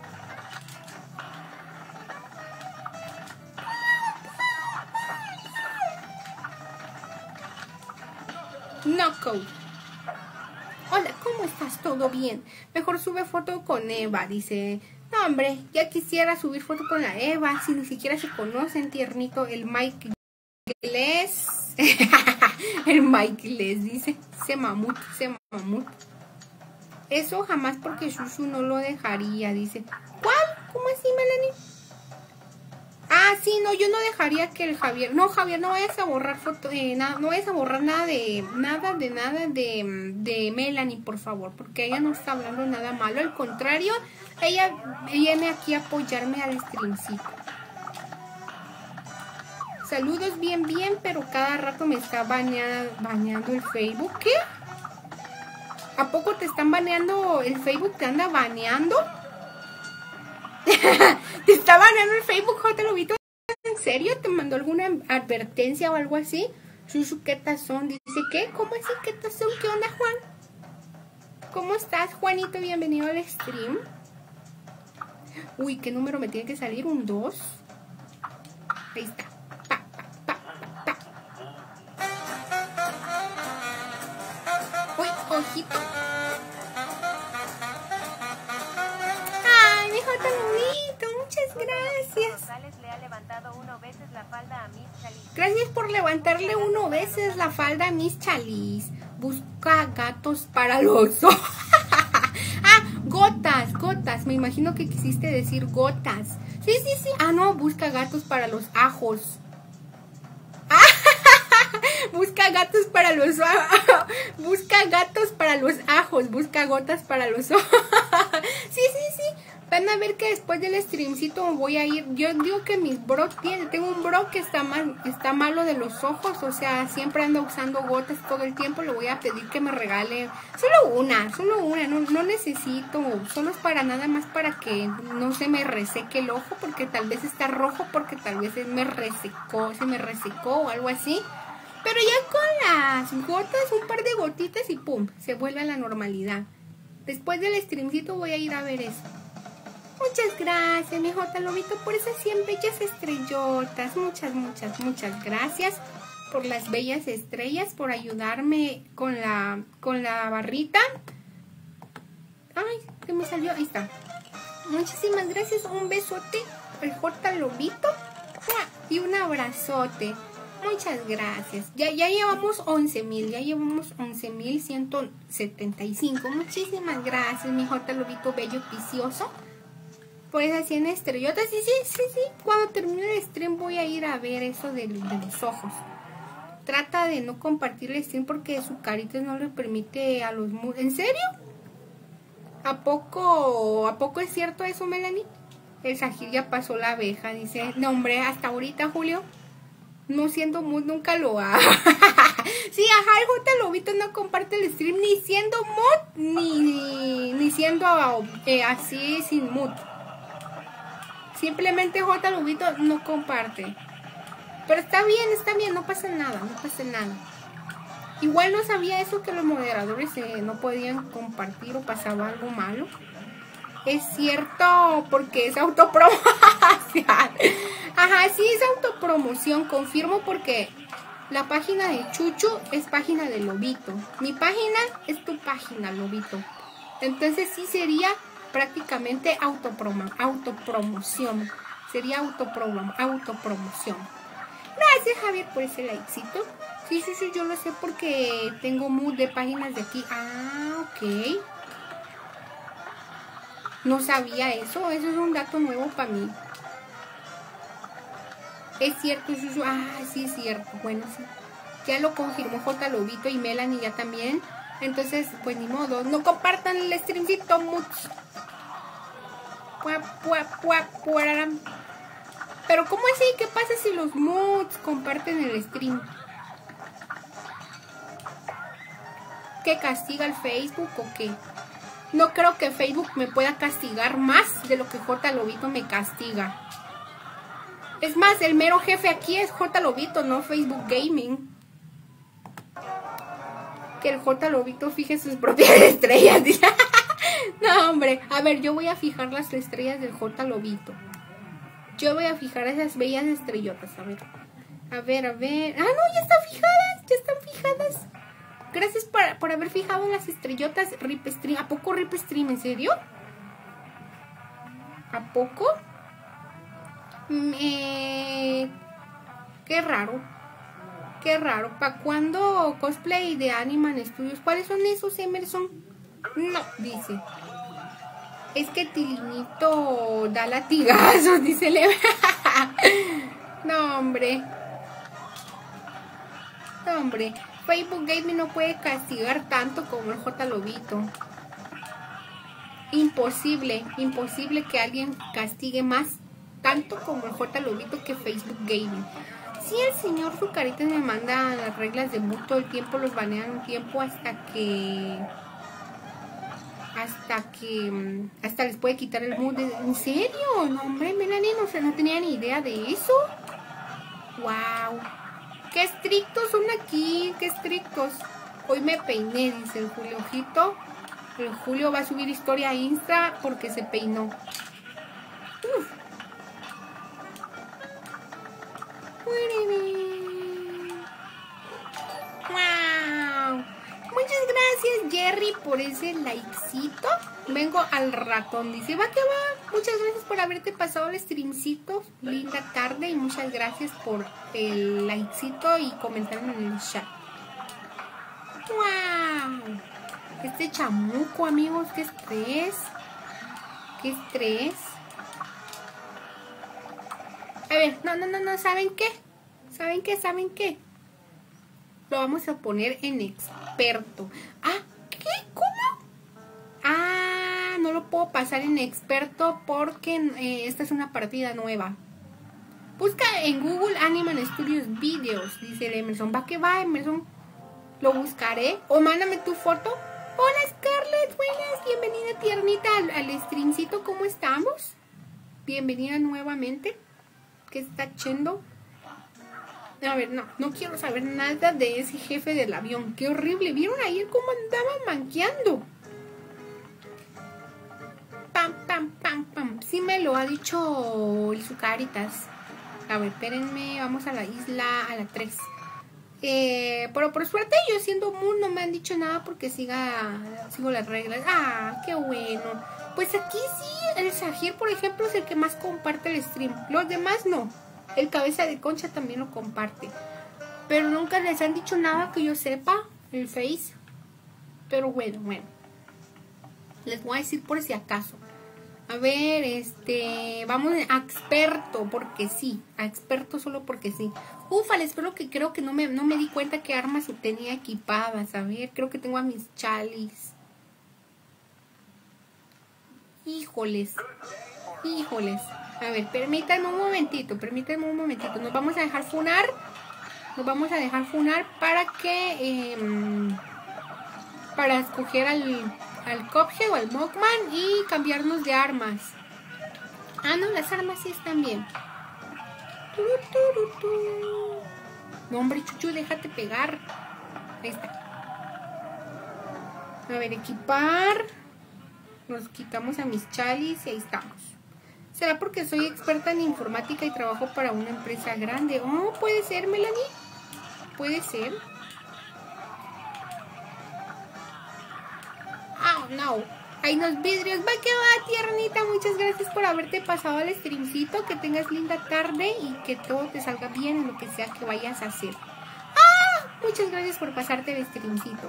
No code. Hola, ¿cómo estás? ¿Todo bien? Mejor sube foto con Eva. Dice, no, hombre, ya quisiera subir foto con la Eva, si ni siquiera se conocen, tiernito. El Mike Les. El Mike Les dice, se mamut, se mamut. Eso jamás, porque Shushu no lo dejaría. Dice, ¿cuál? ¿Cómo así, Melanie? Ah, sí, no, yo no dejaría que el Javier... No, Javier, no vayas a borrar foto, eh, nada, no vayas a borrar nada de... Nada de nada de, de Melanie, por favor. Porque ella no está hablando nada malo. Al contrario, ella viene aquí a apoyarme al streamcito. Saludos, bien, bien, pero cada rato me está baneando, baneando el Facebook. ¿Qué? ¿A poco te están baneando el Facebook? ¿Te anda baneando? ¿Te está baneando el Facebook, J Lobito? ¿En serio? ¿Te mandó alguna advertencia o algo así? Susu, ¿qué tazón? Dice, ¿qué? ¿Cómo así? ¿Qué tazón? ¿Qué onda, Juan? ¿Cómo estás, Juanito? Bienvenido al stream. Uy, ¿qué número me tiene que salir? ¿Un dos? Ahí está. Pa, pa, pa, pa. Uy, ojito. Ay, mi J Lobito, muchas gracias. Gracias por levantarle uno veces la falda a Miss Chalice. Busca gatos para los ojos. Ah, gotas, gotas. Me imagino que quisiste decir gotas. Sí, sí, sí. Ah, no, busca gatos para los ajos. Busca gatos para los ajos. Busca gatos para los ajos. Busca gotas para los ojos. Sí, sí, sí. Van a ver que después del streamcito voy a ir. Yo digo que mis bro tiene. Tengo un bro que está mal, está malo de los ojos. O sea, siempre anda usando gotas todo el tiempo. Le voy a pedir que me regale solo una, solo una. No, no necesito. Solo es para nada más para que no se me reseque el ojo. Porque tal vez está rojo. Porque tal vez se me resecó. Se me resecó o algo así. Pero ya con las gotas, un par de gotitas y pum, se vuelve a la normalidad. Después del streamcito voy a ir a ver eso. Muchas gracias, mi J Lobito, por esas cien bellas estrellotas. Muchas, muchas, muchas gracias por las bellas estrellas, por ayudarme con la, con la barrita. Ay, ¿qué me salió? Ahí está. Muchísimas gracias, un besote al J Lobito y un abrazote. Muchas gracias. Ya, ya llevamos once mil, ya llevamos once mil ciento setenta y cinco. Muchísimas gracias, mi J Lobito bello picioso, por esas cien estrellotas. Sí, sí, sí, sí. Cuando termine el stream voy a ir a ver eso de, de los ojos. Trata de no compartir el stream porque su carita no le permite a los... ¿En serio? ¿A poco, ¿A poco es cierto eso, Melanie? El Sajil ya pasó la abeja, dice. No, hombre, hasta ahorita, Julio. No siendo mood nunca lo haga. Sí, ajá, el J Lobito no comparte el stream ni siendo mood ni, ni siendo eh, así sin mood. Simplemente J Lobito no comparte. Pero está bien, está bien, no pasa nada, no pasa nada. Igual no sabía eso, que los moderadores eh, no podían compartir o pasaba algo malo. Es cierto, porque es autopromoción. Ajá, sí, es autopromoción, confirmo, porque la página de Chuchu es página de Lobito. Mi página es tu página, Lobito. Entonces sí sería prácticamente autopromo, autopromoción. Sería autopromo, autopromoción. Gracias, Javier, por ese likecito. Sí, sí, sí, yo lo sé porque tengo mood de páginas de aquí. Ah, ok. No sabía eso, eso es un dato nuevo para mí. Es cierto, Chuchu. Ah, sí, es cierto. Bueno, sí. Ya lo confirmó J Lobito y Melanie ya también. Entonces, pues ni modo. No compartan el streamcito, much. Pero ¿cómo así? ¿Qué pasa si los moods comparten el stream? ¿Qué castiga el Facebook o qué? No creo que Facebook me pueda castigar más de lo que J Lobito me castiga. Es más, el mero jefe aquí es J Lobito, no Facebook Gaming. Que el J Lobito fije sus propias estrellas. No, hombre. A ver, yo voy a fijar las estrellas del J Lobito. Yo voy a fijar esas bellas estrellotas. A ver. A ver, a ver. Ah, no, ya están fijadas. Ya están fijadas. Gracias por, por haber fijado las estrellotas. Rip Stream. ¿A poco Rip Stream? ¿En serio? ¿A poco? Me... Qué raro. Qué raro. ¿Para cuándo cosplay de Animan Studios? ¿Cuáles son esos, Emerson? No, dice. Es que Tilinito da latigazos, dice Leo. No, hombre. No, hombre. Facebook Gaming no puede castigar tanto como el J Lobito. Imposible, imposible que alguien castigue más tanto como el J Lobito que Facebook Gaming. Si el señor Zucaritas me manda las reglas de mood todo el tiempo, los banean un tiempo hasta que... Hasta que... Hasta les puede quitar el mood. De, ¿en serio? No, hombre, Melanie, no, o sea, no tenía ni idea de eso. Wow. Qué estrictos son aquí, qué estrictos. Hoy me peiné, dice el Julio Ojito. El Julio va a subir historia a Insta porque se peinó. Uf. Wow. Muchas gracias, Jerry, por ese likecito. Vengo al ratón, dice, va que va. Muchas gracias por haberte pasado el streamcito. Linda tarde y muchas gracias por el likecito y comentarme en el chat. Wow. Este chamuco, amigos, qué estrés. Qué estrés. A ver, no, no, no, no, ¿saben qué? ¿Saben qué? ¿Saben qué? Lo vamos a poner en experto. Ah, ¿qué? ¿Cómo? Ah, no lo puedo pasar en experto porque eh, esta es una partida nueva. Busca en Google Animan Studios Videos, dice el Emerson. Va que va, Emerson. Lo buscaré. O mándame tu foto. Hola, Scarlett. Buenas. Bienvenida, tiernita, al, al streamcito. ¿Cómo estamos? Bienvenida nuevamente. ¿Qué está haciendo? A ver, no, no quiero saber nada de ese jefe del avión. Qué horrible. ¿Vieron ayer cómo andaba manqueando? Pam, pam, pam, pam. Sí me lo ha dicho el Zucaritas. A ver, espérenme. Vamos a la isla, a la tres. Eh, pero por suerte yo siendo Moon no me han dicho nada porque siga, sigo las reglas. Ah, qué bueno. Pues aquí sí, el Sahir, por ejemplo, es el que más comparte el stream. Los demás no. El cabeza de concha también lo comparte. Pero nunca les han dicho nada que yo sepa. El Face. Pero bueno, bueno. Les voy a decir por si acaso. A ver, este... Vamos a experto, porque sí. A experto solo porque sí. Ufa, espero que creo que no me, no me di cuenta qué armas tenía equipadas. A ver, creo que tengo a mis chalis. Híjoles. Híjoles. A ver, permítanme un momentito, permítanme un momentito. Nos vamos a dejar funar Nos vamos a dejar funar para que... Eh, para escoger al, al Cuphead o al Mugman y cambiarnos de armas. Ah, no, las armas sí están bien. No, hombre, Chuchu, déjate pegar. Ahí está. A ver, equipar. Nos quitamos a mis chalis y ahí estamos. ¿Será porque soy experta en informática y trabajo para una empresa grande? Oh, puede ser, Melanie. Puede ser. Oh, no. Hay unos vidrios. Va que va, tiernita. Muchas gracias por haberte pasado al streamcito. Que tengas linda tarde y que todo te salga bien en lo que sea que vayas a hacer. ¡Ah! Muchas gracias por pasarte el streamcito.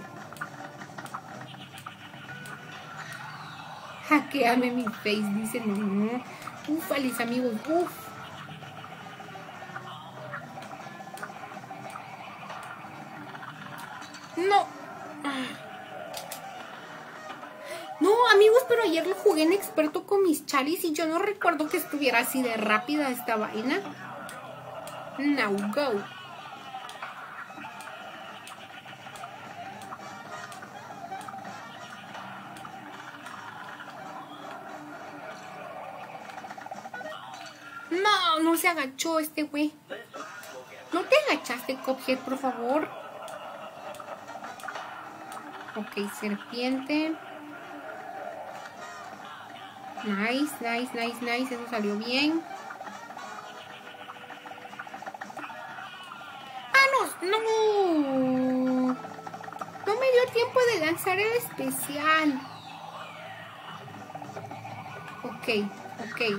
Hackeame mi face, dice no, no. Ufales, amigos, uf. No. No, amigos, pero ayer lo jugué en experto con mis chalis y yo no recuerdo que estuviera así de rápida esta vaina. Now go. No, no se agachó este güey. No te agachaste, Cuphead, por favor. Ok, serpiente. Nice, nice, nice, nice. Eso salió bien. ¡Ah, no! ¡No! No me dio tiempo de lanzar el especial. Ok, ok.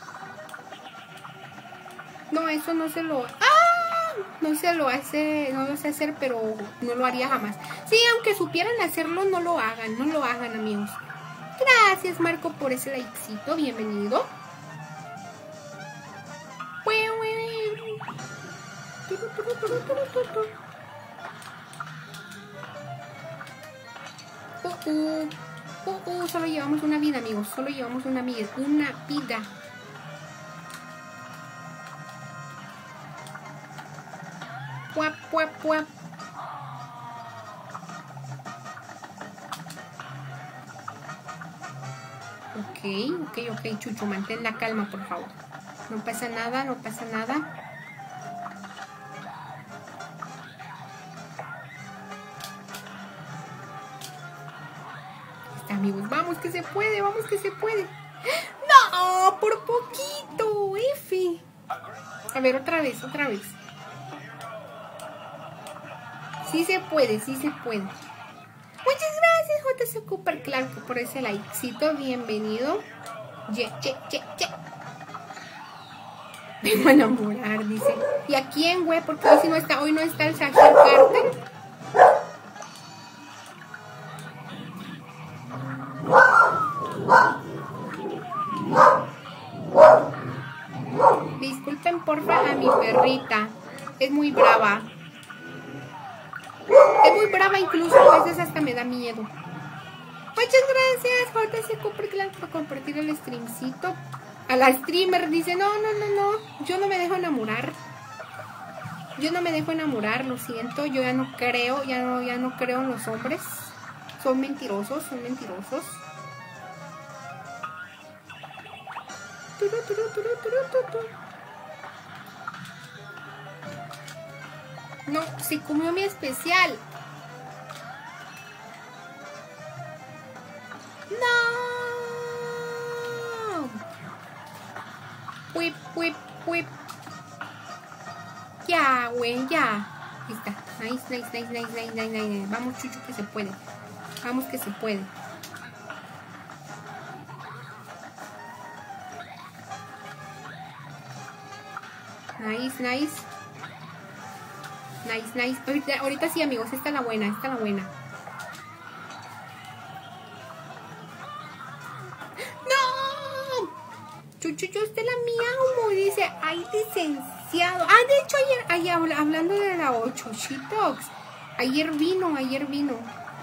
No, eso no se lo... ¡Ah! No se lo hace, no lo sé hacer, pero no lo haría jamás. Sí, aunque supieran hacerlo, no lo hagan, no lo hagan, amigos. Gracias, Marco, por ese likecito. Bienvenido. Uh, uh, uh, uh, solo llevamos una vida, amigos. Solo llevamos una vida. Una vida. Puap, puap, puap. Ok, ok, ok, Chucho, mantén la calma, por favor. No pasa nada, no pasa nada. Está, amigos, vamos que se puede, vamos que se puede. ¡No! ¡Por poquito! F. A ver, otra vez, otra vez. Sí se puede, sí se puede. Muchas gracias, J C Cooper Clark, por ese likecito. Bienvenido. Ye, ye, ye, ye. Vengo a enamorar, dice. ¿Y a quién, güey? Porque hoy, si no está, hoy no está el Sergio Carter. Disculpen, porfa, a mi perrita. Es muy brava. Es muy brava, incluso a veces hasta me da miedo. Muchas gracias, J C Cooper Clark, por compartir el streamcito. A la streamer dice, no, no, no, no. Yo no me dejo enamorar. Yo no me dejo enamorar, lo siento. Yo ya no creo, ya no, ya no creo en los hombres. Son mentirosos, son mentirosos. Turu, turu, turu, turu, turu. No, se comió mi especial. No. Whip, whip, whip. Ya, güey, ya. Ahí está. Nice, nice, nice, nice, nice, nice, nice. Vamos, Chuchu, que se puede. Vamos, que se puede. Nice, nice. Nice, nice. Ahorita, ahorita sí, amigos. Esta es la buena, esta es la buena. ¡No! Chuchucho, esta es la mía, como dice. Ay, licenciado. Ah, de hecho, ayer, ayer hablando de la ocho, Shitox. Ayer vino, ayer vino.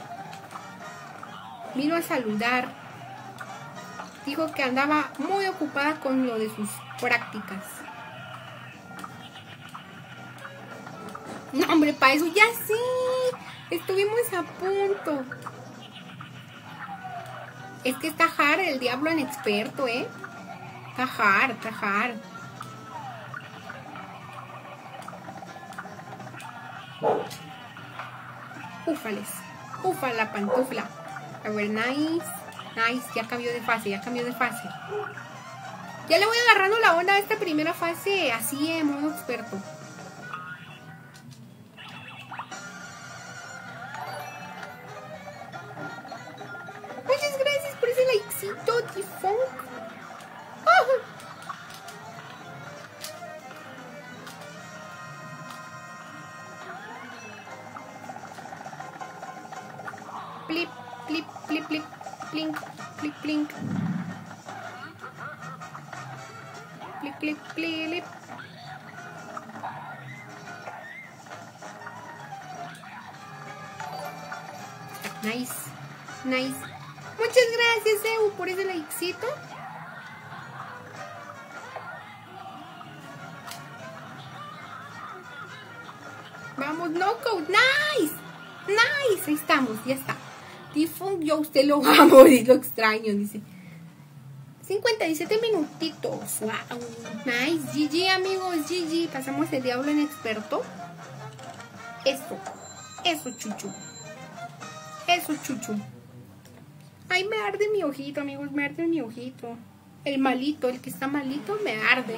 Vino a saludar. Dijo que andaba muy ocupada con lo de sus prácticas. No, hombre, para eso ya sí. Estuvimos a punto. Es que está hard el diablo en experto, ¿eh? Está hard, está hard. Ufales. Ufa la pantufla. A ver, nice. Nice, ya cambió de fase, ya cambió de fase. Ya le voy agarrando la onda a esta primera fase así en modo experto. Muchas gracias por ese likecito, Tifón. ¡Oh! Plip, plip, plip, plip, plink, plip, plink. Plip, plip, plip. Nice, nice. Muchas gracias, Eu, por ese likecito. Vamos, knockout. Nice, nice. Ahí estamos, ya está. Tifón, yo a usted lo amo y lo extraño, dice. cincuenta y siete minutitos. Wow, nice. G G, amigos, G G. Pasamos el diablo en experto. Eso, eso, chuchu. Eso, chuchu. Ay, me arde mi ojito, amigos, me arde mi ojito. El malito, el que está malito, me arde.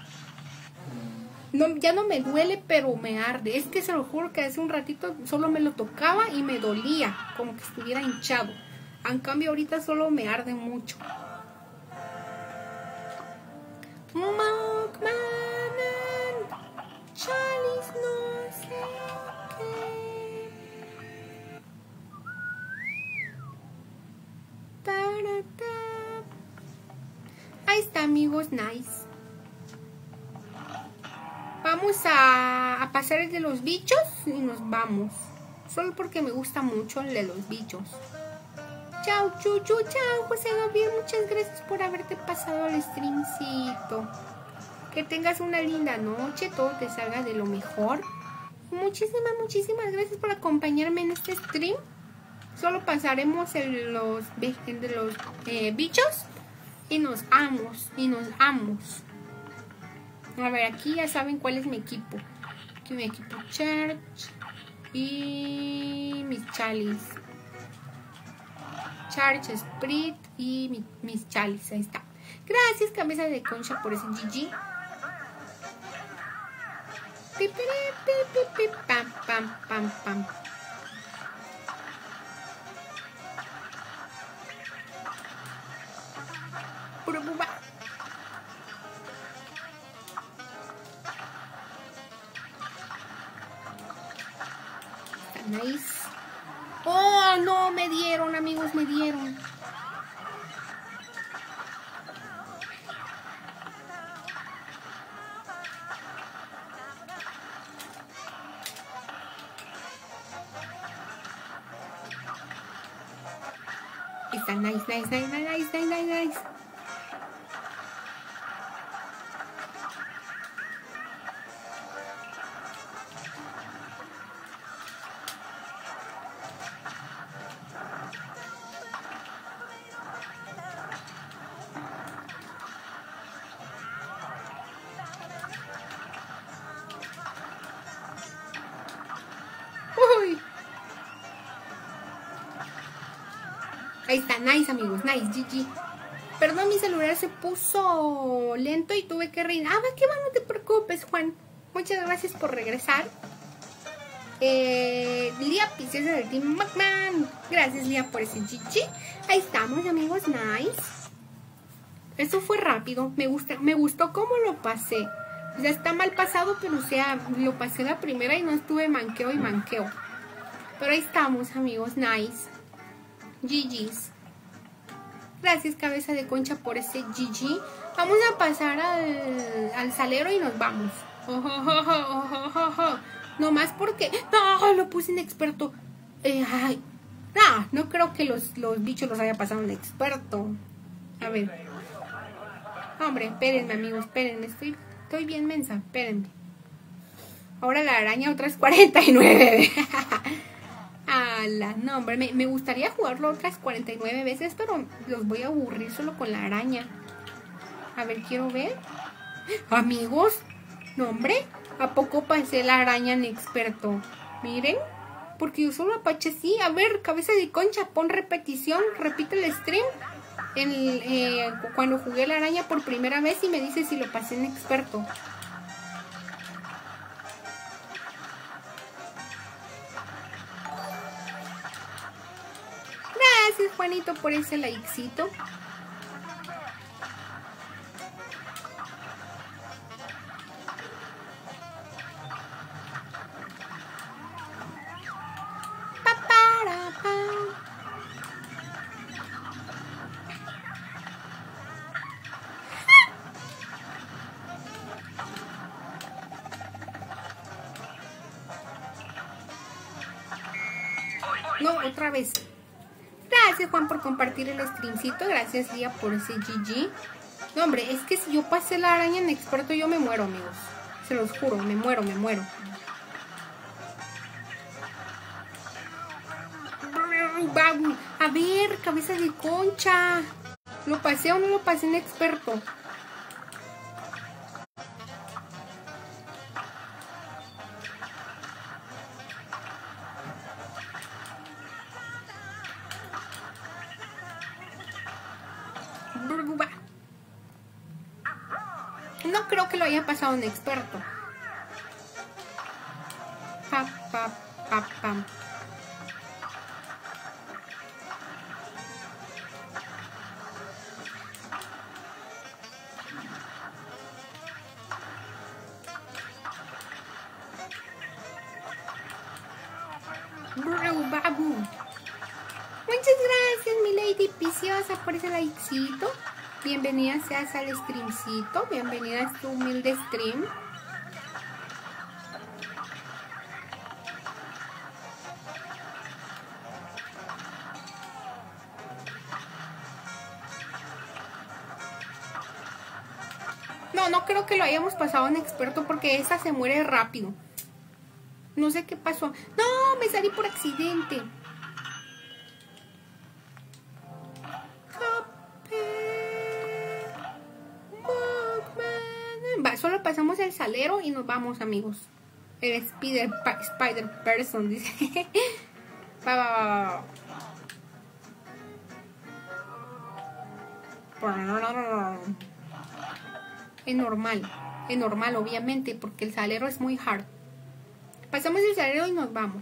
No, ya no me duele, pero me arde. Es que se lo juro que hace un ratito solo me lo tocaba y me dolía, como que estuviera hinchado. En cambio, ahorita solo me arde mucho. Mockman, Chalice, no sé qué. Ahí está, amigos, nice. Vamos a, a pasar el de los bichos y nos vamos. Solo porque me gusta mucho el de los bichos. Chao, chuchu, chao, José Gabriel. Muchas gracias por haberte pasado al streamcito. Que tengas una linda noche, todo te salga de lo mejor. Muchísimas, muchísimas gracias por acompañarme en este stream. Solo pasaremos el, los, el de los eh, bichos y nos amos, y nos amos. A ver, aquí ya saben cuál es mi equipo. Aquí mi equipo Church y mis Chalice. Church, Sprit y mi, mis Chalice. Ahí está. Gracias, cabeza de concha, por ese G G. Pam, pam, pam, pam. Puro buba. Nice. Oh, no, me dieron, amigos, me dieron. Está nice, nice, nice, nice, nice, nice, nice. Ahí está, nice, amigos, nice, G G. Perdón, mi celular se puso lento y tuve que reinar. Ah, ¿qué va? No te preocupes, Juan. Muchas gracias por regresar. Eh, Lía Princesa del Team Mockman. Gracias, Lía, por ese G G. Ahí estamos, amigos, nice. Eso fue rápido. Me gusta, me gustó cómo lo pasé. O sea, está mal pasado, pero o sea, lo pasé la primera y no estuve manqueo y manqueo. Pero ahí estamos, amigos, nice. G G's. Gracias, cabeza de concha, por ese G G. Vamos a pasar al, al salero y nos vamos. Oh, oh, oh, oh, oh, oh, oh. No más porque... No, lo puse en experto. Eh, ay. No, no creo que los, los bichos los haya pasado en experto. A ver. Hombre, espérenme, amigos, espérenme. Estoy, estoy bien mensa, espérenme. Ahora la araña otras cuarenta y nueve. Ala, no, hombre, me, me gustaría jugarlo otras cuarenta y nueve veces, pero los voy a aburrir solo con la araña. A ver, quiero ver. Amigos, no, hombre, ¿a poco pasé la araña en experto? Miren, porque yo solo apaché así. A ver, cabeza de concha, pon repetición, repite el stream. El, eh, cuando jugué la araña por primera vez y me dice si lo pasé en experto. Gracias, Juanito, por ese likecito. No, otra vez. Gracias, Juan, por compartir el streamcito. Gracias, Lía, por ese G G. No, hombre, es que si yo pasé la araña en experto, yo me muero, amigos. Se los juro, me muero, me muero. A ver, cabeza de concha. ¿Lo pasé o no lo pasé en experto? No creo que lo haya pasado en experto. Pa, pa, pa, pam. Babu. Muchas gracias, mi lady preciosa, por ese likecito. Bienvenida seas al streamcito. Bienvenida a este humilde stream. No, no creo que lo hayamos pasado en experto porque esta se muere rápido. No sé qué pasó. No, me salí por accidente. Va, solo pasamos el salero y nos vamos, amigos. El Spider, Spider Person, dice. Va, va, va, va. Es normal. Es normal, obviamente, porque el salero es muy hard. Pasamos el salero y nos vamos.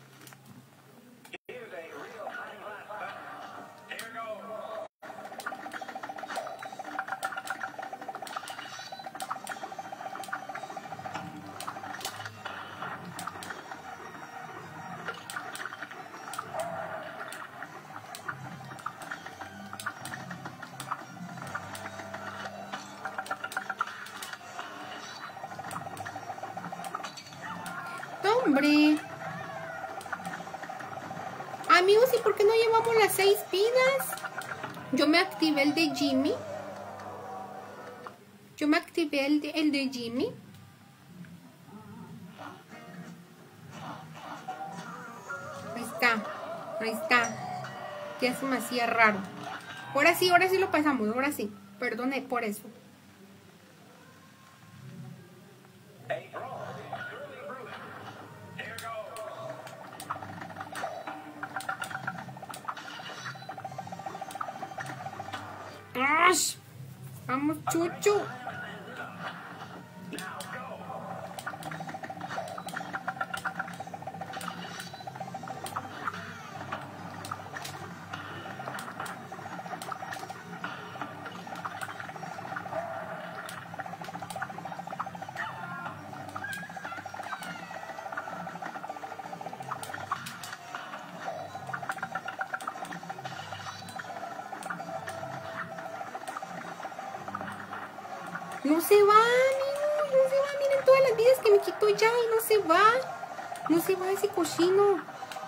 Hombre, amigos, ¿y por qué no llevamos las seis vidas? Yo me activé el de Jimmy. Yo me activé el de, el de Jimmy. Ahí está, ahí está. Ya se me hacía raro. Ahora sí, ahora sí lo pasamos, ahora sí. Perdone por eso. Vamos, Chuchu. No se va, amigos, no se va. Miren todas las vidas que me quitó ya y no se va. No se va ese cochino.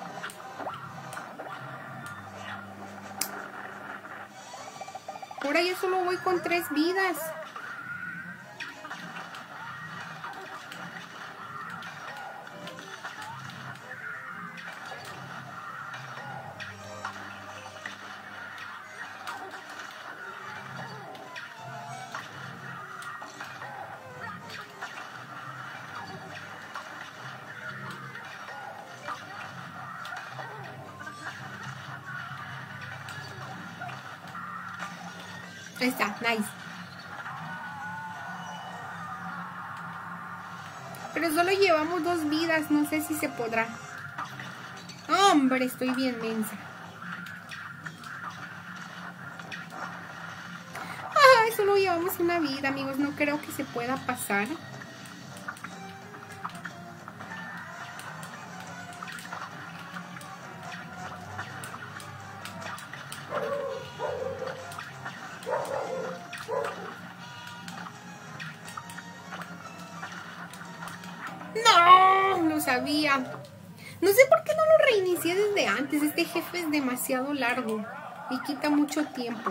Ahora ya solo voy con tres vidas. Ahí está, nice. Pero solo llevamos dos vidas, no sé si se podrá. Hombre, estoy bien mensa. Ay, solo llevamos una vida, amigos, no creo que se pueda pasar. No, lo sabía. No sé por qué no lo reinicié desde antes. Este jefe es demasiado largo y quita mucho tiempo.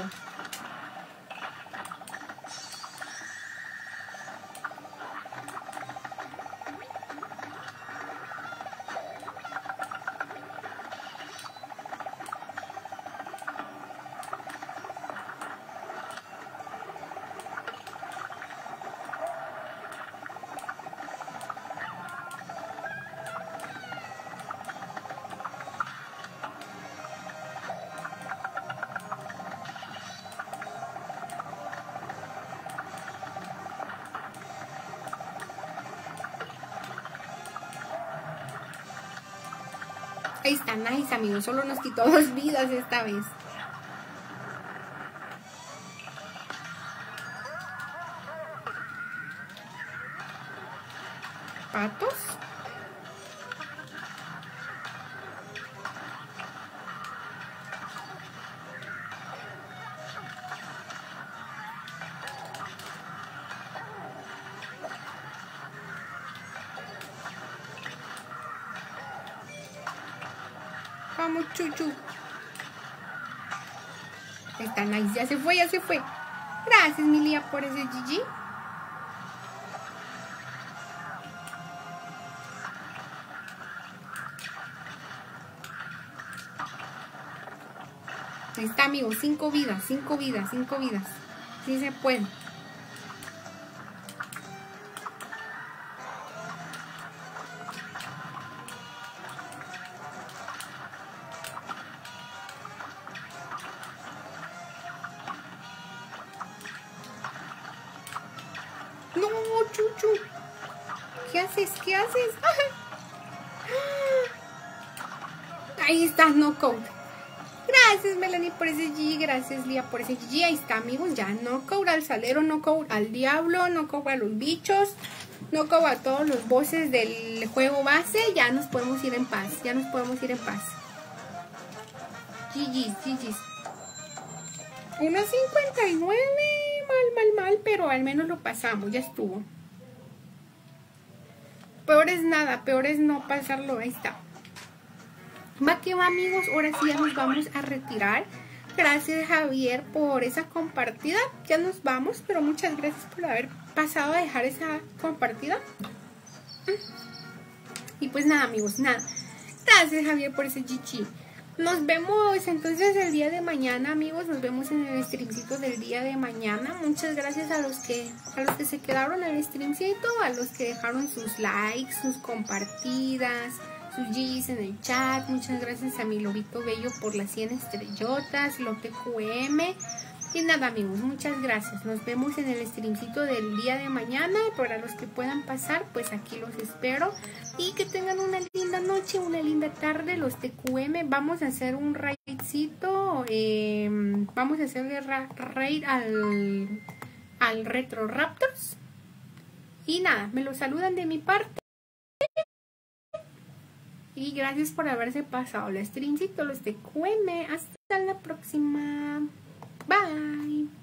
Ahí está, nice, amigos. Solo nos quitó dos vidas esta vez. ¿Patos? Vamos, chuchu. Ahí está, nice. Ya se fue, ya se fue. Gracias, Milia, por ese G G. Ahí está, amigos. Cinco vidas, cinco vidas, cinco vidas. Sí se puede. No, chuchu. ¿Qué haces? ¿Qué haces? Ahí está, no code. Gracias, Melanie, por ese G. Gracias, Lía, por ese G. Ahí está, amigos. Ya no code al salero, no code al diablo, no code a los bichos, no code a todos los bosses del juego base. Ya nos podemos ir en paz. Ya nos podemos ir en paz. G Gs, G Gs. uno cincuenta y nueve. Mal, mal, mal, pero al menos lo pasamos. Ya estuvo. Peor es nada, peor es no pasarlo. Ahí está. Va que va, amigos, ahora sí ya nos vamos a retirar. Gracias, Javier, por esa compartida. Ya nos vamos, pero muchas gracias por haber pasado a dejar esa compartida. Y pues nada, amigos, nada. Gracias, Javier, por ese G G. Nos vemos entonces el día de mañana, amigos. Nos vemos en el streamcito del día de mañana. Muchas gracias a los que a los que se quedaron en el streamcito, a los que dejaron sus likes, sus compartidas, sus G Gs en el chat. Muchas gracias a mi lobito bello por las cien estrellotas, lo T Q M. Y nada, amigos, muchas gracias. Nos vemos en el streamcito del día de mañana. Para los que puedan pasar, pues aquí los espero. Y que tengan una linda noche, una linda tarde, los T Q M. Vamos a hacer un raidcito. Eh, vamos a hacerle ra raid al, al Retro Raptors. Y nada, me lo saludan de mi parte. Y gracias por haberse pasado el streamcito, los T Q M. Hasta la próxima. Bye.